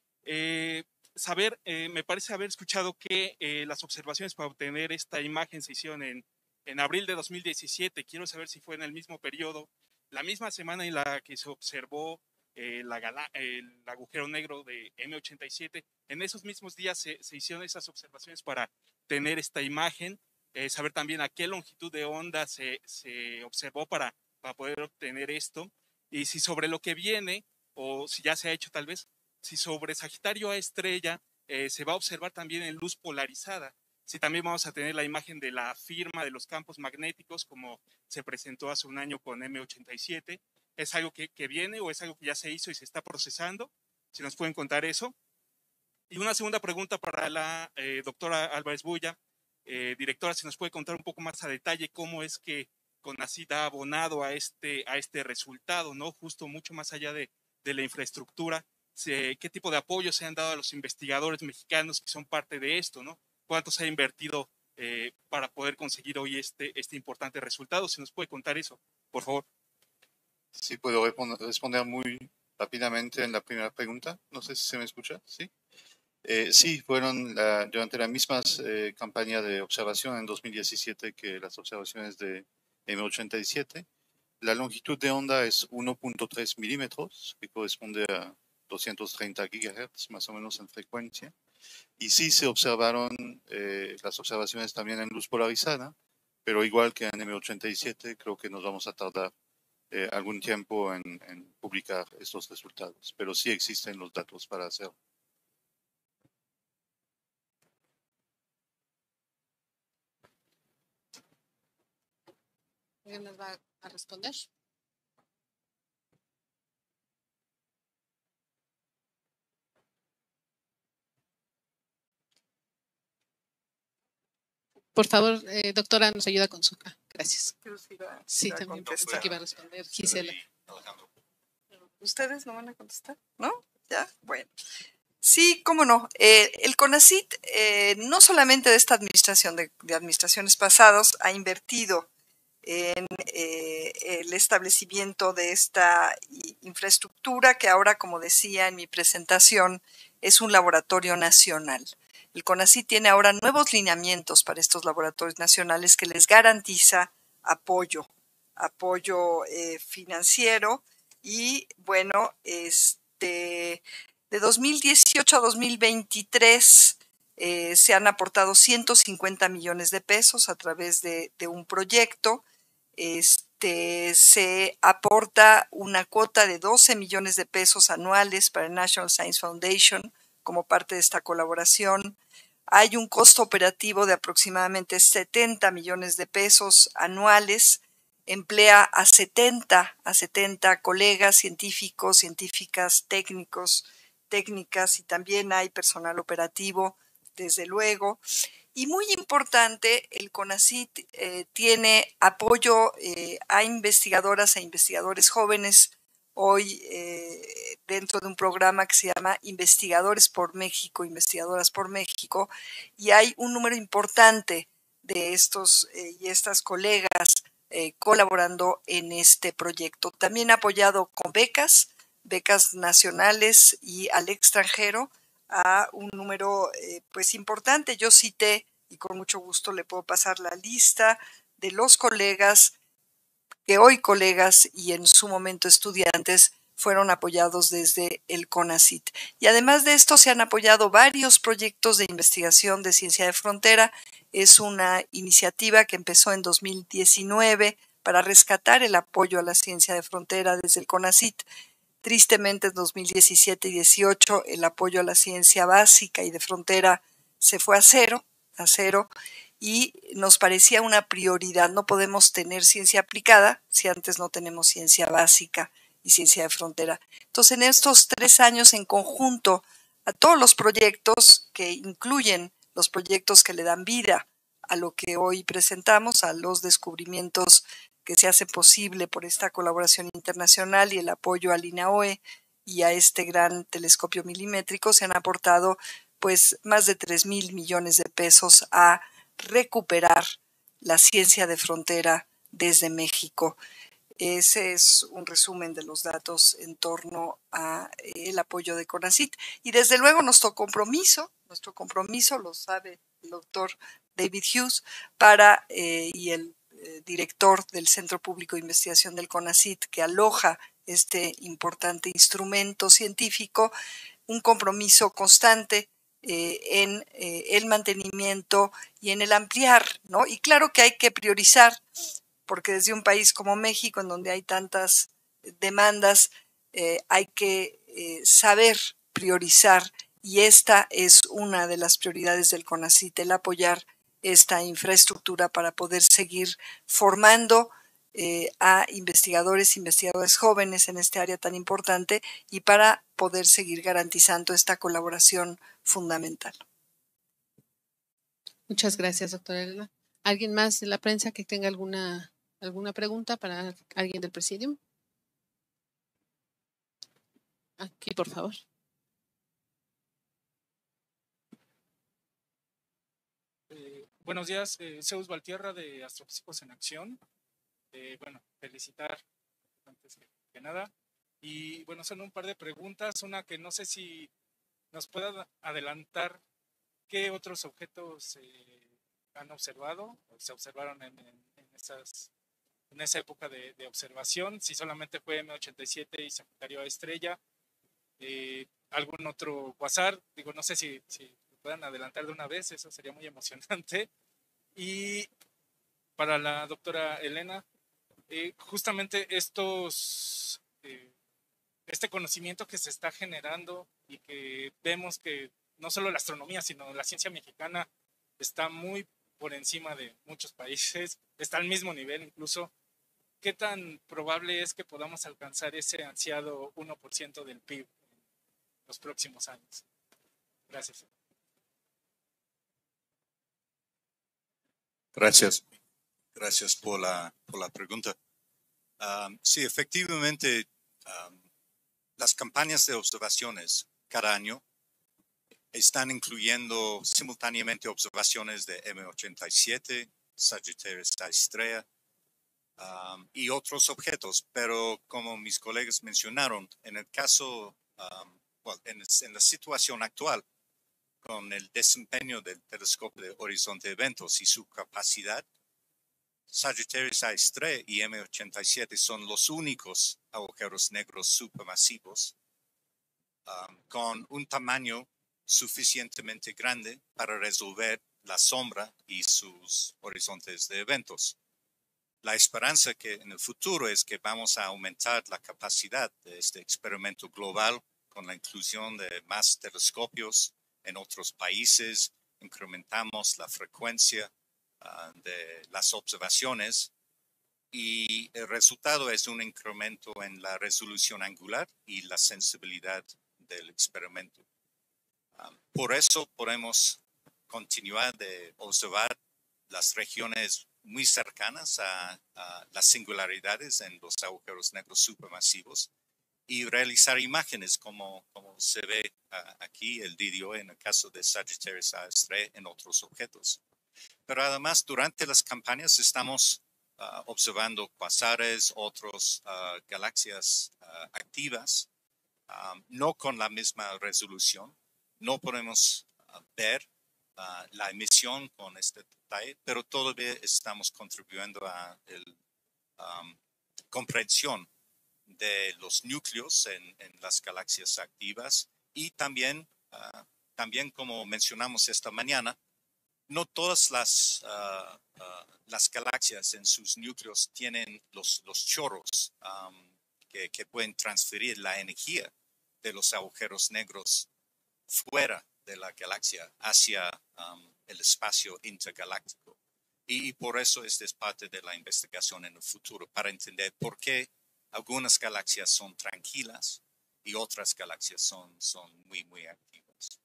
Me parece haber escuchado que las observaciones para obtener esta imagen se hicieron en abril de 2017. Quiero saber si fue en el mismo periodo, la misma semana en la que se observó el agujero negro de M87. En esos mismos días se hicieron esas observaciones para tener esta imagen, saber también a qué longitud de onda se observó para poder obtener esto, y si sobre lo que viene, o si ya se ha hecho tal vez, si sobre Sagitario A estrella se va a observar también en luz polarizada, si también vamos a tener la imagen de la firma de los campos magnéticos como se presentó hace un año con M87. ¿Es algo que viene o es algo que ya se hizo y se está procesando? Si nos pueden contar eso. Y una segunda pregunta para la doctora Álvarez Bulla. Directora, si nos puede contar un poco más a detalle cómo es que CONACYT ha abonado a este resultado, ¿no? Justo mucho más allá de la infraestructura. ¿Qué tipo de apoyo se han dado a los investigadores mexicanos que son parte de esto, ¿no? ¿Cuánto se ha invertido para poder conseguir hoy este importante resultado? Si nos puede contar eso, por favor. Sí, puedo responder muy rápidamente en la primera pregunta. No sé si se me escucha. Sí. Sí, fueron durante la misma campaña de observación en 2017 que las observaciones de M87. La longitud de onda es 1.3 milímetros, que corresponde a 230 gigahertz, más o menos en frecuencia. Y sí se observaron las observaciones también en luz polarizada, pero igual que en M87, creo que nos vamos a tardar algún tiempo en publicar estos resultados, pero sí existen los datos para hacerlo. ¿Alguien nos va a responder? Por favor, doctora, nos ayuda con su... Gracias. Sí, también pensé que iba a responder Gisela. ¿Ustedes no van a contestar? ¿No? ¿Ya? Bueno. Sí, cómo no. El CONACYT, no solamente de esta administración, de administraciones pasadas, ha invertido en el establecimiento de esta infraestructura que ahora, como decía en mi presentación, es un laboratorio nacional. El CONACYT tiene ahora nuevos lineamientos para estos laboratorios nacionales que les garantiza apoyo financiero y, bueno, de 2018 a 2023 se han aportado 150 millones de pesos a través de un proyecto. Se aporta una cuota de 12 millones de pesos anuales para el National Science Foundation como parte de esta colaboración. Hay un costo operativo de aproximadamente 70 millones de pesos anuales. Emplea a 70 colegas científicos, científicas, técnicos, técnicas, y también hay personal operativo, desde luego. Y muy importante, el CONACYT tiene apoyo a investigadoras e investigadores jóvenes hoy dentro de un programa que se llama Investigadores por México, Investigadoras por México, y hay un número importante de estos y estas colegas colaborando en este proyecto. También ha apoyado con becas nacionales y al extranjero a un número pues importante. Yo cité, y con mucho gusto le puedo pasar la lista de los colegas que hoy colegas y en su momento estudiantes fueron apoyados desde el CONACYT. Y además de esto se han apoyado varios proyectos de investigación de ciencia de frontera. Es una iniciativa que empezó en 2019 para rescatar el apoyo a la ciencia de frontera desde el CONACYT. Tristemente, en 2017 y 2018 el apoyo a la ciencia básica y de frontera se fue a cero, y nos parecía una prioridad. No podemos tener ciencia aplicada si antes no tenemos ciencia básica y ciencia de frontera. Entonces, en estos 3 años en conjunto, a todos los proyectos que incluyen los proyectos que le dan vida a lo que hoy presentamos, a los descubrimientos que se hace posible por esta colaboración internacional y el apoyo al INAOE y a este gran telescopio milimétrico, se han aportado pues más de 3,000 millones de pesos a recuperar la ciencia de frontera desde México. Ese es un resumen de los datos en torno a el apoyo de CONACYT. Y desde luego nuestro compromiso lo sabe el doctor David Hughes, y el director del Centro Público de Investigación del CONACYT, que aloja este importante instrumento científico, un compromiso constante en el mantenimiento y en el ampliar, ¿no? Y claro que hay que priorizar, porque desde un país como México, en donde hay tantas demandas, hay que saber priorizar, y esta es una de las prioridades del CONACYT, el apoyar esta infraestructura para poder seguir formando a investigadores jóvenes en este área tan importante y para poder seguir garantizando esta colaboración fundamental. Muchas gracias, doctora Elena. ¿Alguien más de la prensa que tenga alguna pregunta para alguien del Presidium? Aquí, por favor. Buenos días, Zeus Valtierra de Astrofísicos en Acción. Bueno, felicitar antes que nada. Y bueno, son un par de preguntas. Una que no sé si nos pueda adelantar qué otros objetos han observado o se observaron en esa época de observación. Si solamente fue M87 y Sagitario A Estrella. Algún otro quasar. Digo, no sé si puedan adelantar de una vez, eso sería muy emocionante. Y para la doctora Elena, justamente este conocimiento que se está generando y que vemos que no solo la astronomía, sino la ciencia mexicana está muy por encima de muchos países, está al mismo nivel incluso. ¿Qué tan probable es que podamos alcanzar ese ansiado 1% del PIB en los próximos años? Gracias. Gracias por la pregunta. Sí, efectivamente, las campañas de observaciones cada año están incluyendo simultáneamente observaciones de M87, Sagittario A Estrella y otros objetos, pero como mis colegas mencionaron, en el caso, en la situación actual, con el desempeño del telescopio de Horizonte de Eventos y su capacidad, Sagittario A Estrella y M87 son los únicos agujeros negros supermasivos con un tamaño suficientemente grande para resolver la sombra y sus horizontes de eventos. La esperanza que en el futuro es que vamos a aumentar la capacidad de este experimento global con la inclusión de más telescopios en otros países, incrementamos la frecuencia de las observaciones y el resultado es un incremento en la resolución angular y la sensibilidad del experimento. Por eso podemos continuar de observar las regiones muy cercanas a las singularidades en los agujeros negros supermasivos y realizar imágenes como se ve aquí el vídeo en el caso de Sagittario A Estrella en otros objetos. Pero además durante las campañas estamos observando cuasares, otras galaxias activas, no con la misma resolución. No podemos ver la emisión con este detalle, pero todavía estamos contribuyendo a la comprensión de los núcleos en las galaxias activas y también como mencionamos esta mañana, no todas las galaxias en sus núcleos tienen los chorros que pueden transferir la energía de los agujeros negros fuera de la galaxia hacia el espacio intergaláctico. Y por eso esta es parte de la investigación en el futuro, para entender por qué algunas galaxias son tranquilas y otras galaxias son muy, muy activas.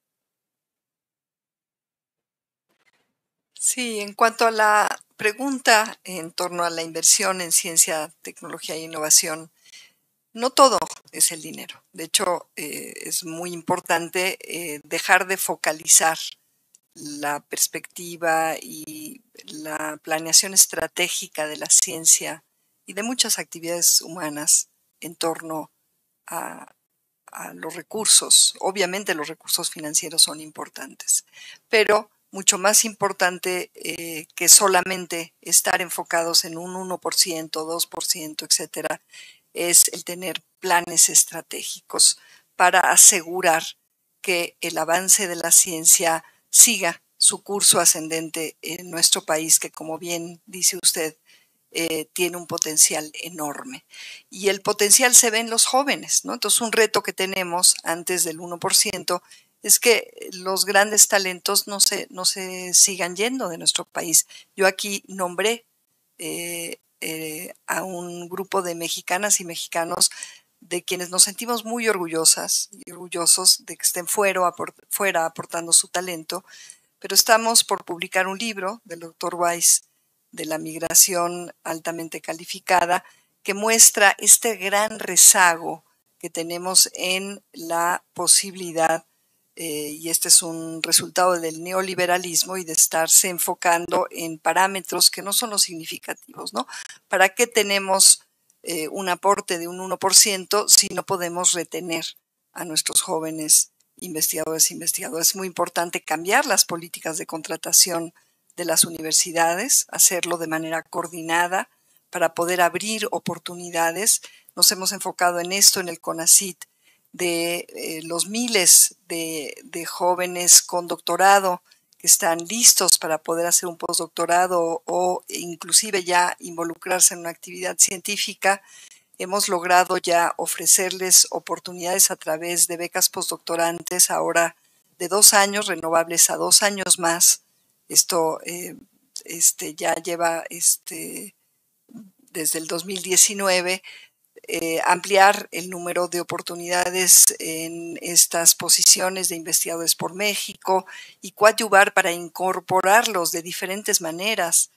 Sí, en cuanto a la pregunta en torno a la inversión en ciencia, tecnología e innovación, no todo es el dinero. De hecho, es muy importante dejar de focalizar la perspectiva y la planeación estratégica de la ciencia y de muchas actividades humanas en torno a los recursos. Obviamente los recursos financieros son importantes, pero mucho más importante que solamente estar enfocados en un 1%, 2%, etcétera, es el tener planes estratégicos para asegurar que el avance de la ciencia siga su curso ascendente en nuestro país, que como bien dice usted, tiene un potencial enorme. Y el potencial se ve en los jóvenes, ¿no? Entonces, un reto que tenemos antes del 1% es que los grandes talentos no se sigan yendo de nuestro país. Yo aquí nombré a un grupo de mexicanas y mexicanos de quienes nos sentimos muy orgullosas y orgullosos de que estén fuera aportando su talento, pero estamos por publicar un libro del doctor Weiss de la migración altamente calificada que muestra este gran rezago que tenemos en la posibilidad, y este es un resultado del neoliberalismo y de estarse enfocando en parámetros que no son los significativos, ¿no? ¿Para qué tenemos un aporte de un 1% si no podemos retener a nuestros jóvenes investigadores e investigadoras? Es muy importante cambiar las políticas de contratación de las universidades, hacerlo de manera coordinada para poder abrir oportunidades. Nos hemos enfocado en esto en el CONACYT, de los miles de jóvenes con doctorado que están listos para poder hacer un postdoctorado o inclusive ya involucrarse en una actividad científica. Hemos logrado ya ofrecerles oportunidades a través de becas postdoctorantes ahora de 2 años, renovables a 2 años más. Esto ya lleva desde el 2019, ampliar el número de oportunidades en estas posiciones de investigadores por México y coadyuvar para incorporarlos de diferentes maneras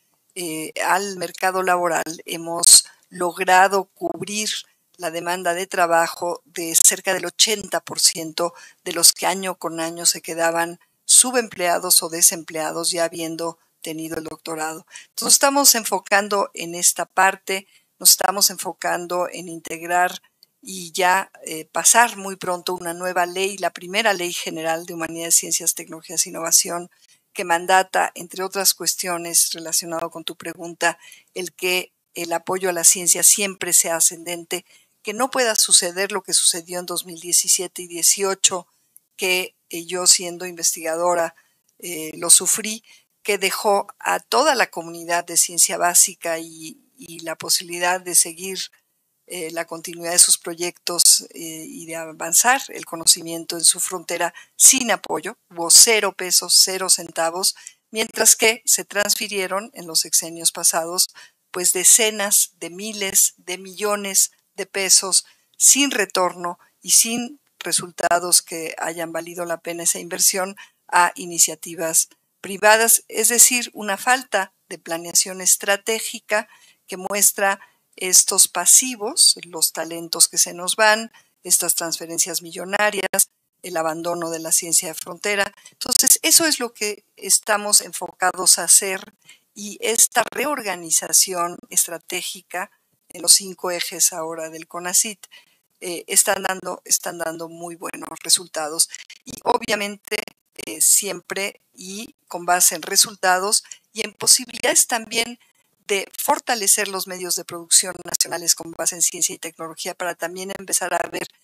al mercado laboral. Hemos logrado cubrir la demanda de trabajo de cerca del 80% de los que año con año se quedaban subempleados o desempleados ya habiendo tenido el doctorado. Entonces estamos enfocando en esta parte, nos estamos enfocando en integrar y ya pasar muy pronto una nueva ley, la primera ley general de Humanidades, Ciencias, Tecnologías e Innovación, que mandata, entre otras cuestiones relacionado con tu pregunta, el que el apoyo a la ciencia siempre sea ascendente, que no pueda suceder lo que sucedió en 2017 y 2018, que yo siendo investigadora lo sufrí, que dejó a toda la comunidad de ciencia básica y la posibilidad de seguir la continuidad de sus proyectos y de avanzar el conocimiento en su frontera sin apoyo. Hubo 0 pesos, 0 centavos, mientras que se transfirieron en los sexenios pasados pues decenas de miles de millones de pesos sin retorno y sin resultados que hayan valido la pena esa inversión a iniciativas privadas, es decir, una falta de planeación estratégica que muestra estos pasivos, los talentos que se nos van, estas transferencias millonarias, el abandono de la ciencia de frontera. Entonces, eso es lo que estamos enfocados a hacer, y esta reorganización estratégica en los 5 ejes ahora del CONACYT están dando muy buenos resultados. Y obviamente siempre y con base en resultados y en posibilidades también de fortalecer los medios de producción nacionales con base en ciencia y tecnología para también empezar a ver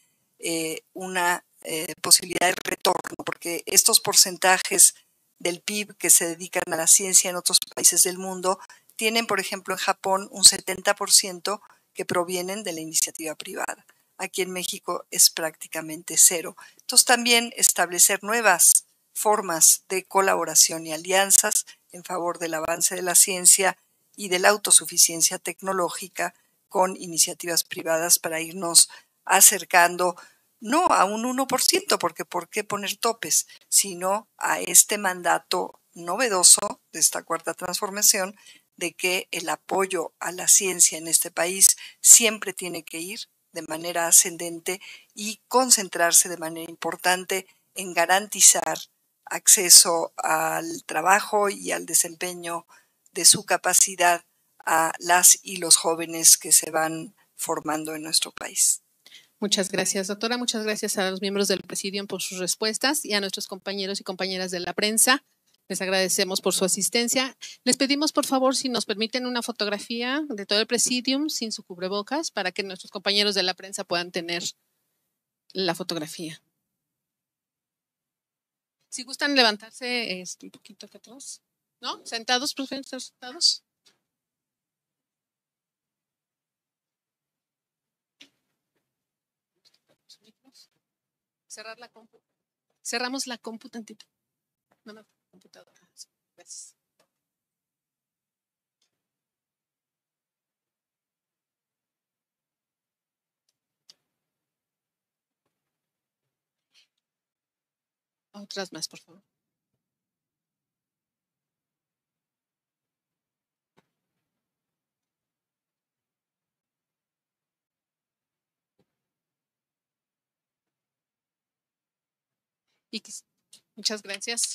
una posibilidad de retorno, porque estos porcentajes del PIB que se dedican a la ciencia en otros países del mundo tienen, por ejemplo, en Japón un 70% que provienen de la iniciativa privada. Aquí en México es prácticamente 0. Entonces también establecer nuevas formas de colaboración y alianzas en favor del avance de la ciencia y de la autosuficiencia tecnológica con iniciativas privadas para irnos acercando no a un 1%, porque ¿por qué poner topes?, sino a este mandato novedoso de esta cuarta transformación de que el apoyo a la ciencia en este país siempre tiene que ir de manera ascendente y concentrarse de manera importante en garantizar acceso al trabajo y al desempeño de su capacidad a las y los jóvenes que se van formando en nuestro país. Muchas gracias, doctora. Muchas gracias a los miembros del Presidium por sus respuestas y a nuestros compañeros y compañeras de la prensa. Les agradecemos por su asistencia. Les pedimos, por favor, si nos permiten una fotografía de todo el Presidium sin su cubrebocas para que nuestros compañeros de la prensa puedan tener la fotografía. Si gustan levantarse un poquito acá atrás. ¿No? ¿Sentados? ¿Prefieren estar sentados? Cerrar la compu. Cerramos la compu tantito. No, computadora. Gracias. Otras más, por favor. Muchas gracias.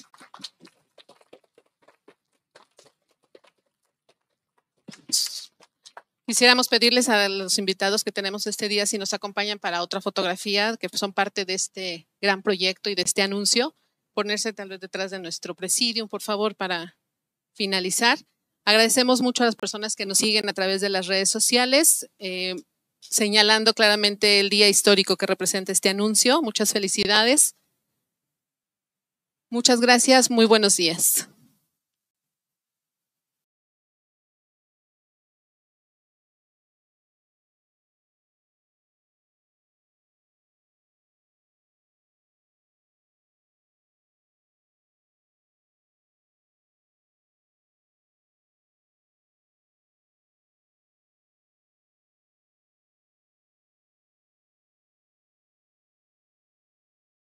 Quisiéramos pedirles a los invitados que tenemos este día si nos acompañan para otra fotografía, que son parte de este gran proyecto y de este anuncio, ponerse tal vez detrás de nuestro presidium, por favor, para finalizar. Agradecemos mucho a las personas que nos siguen a través de las redes sociales, señalando claramente el día histórico que representa este anuncio. Muchas felicidades. Muchas gracias. Muy buenos días.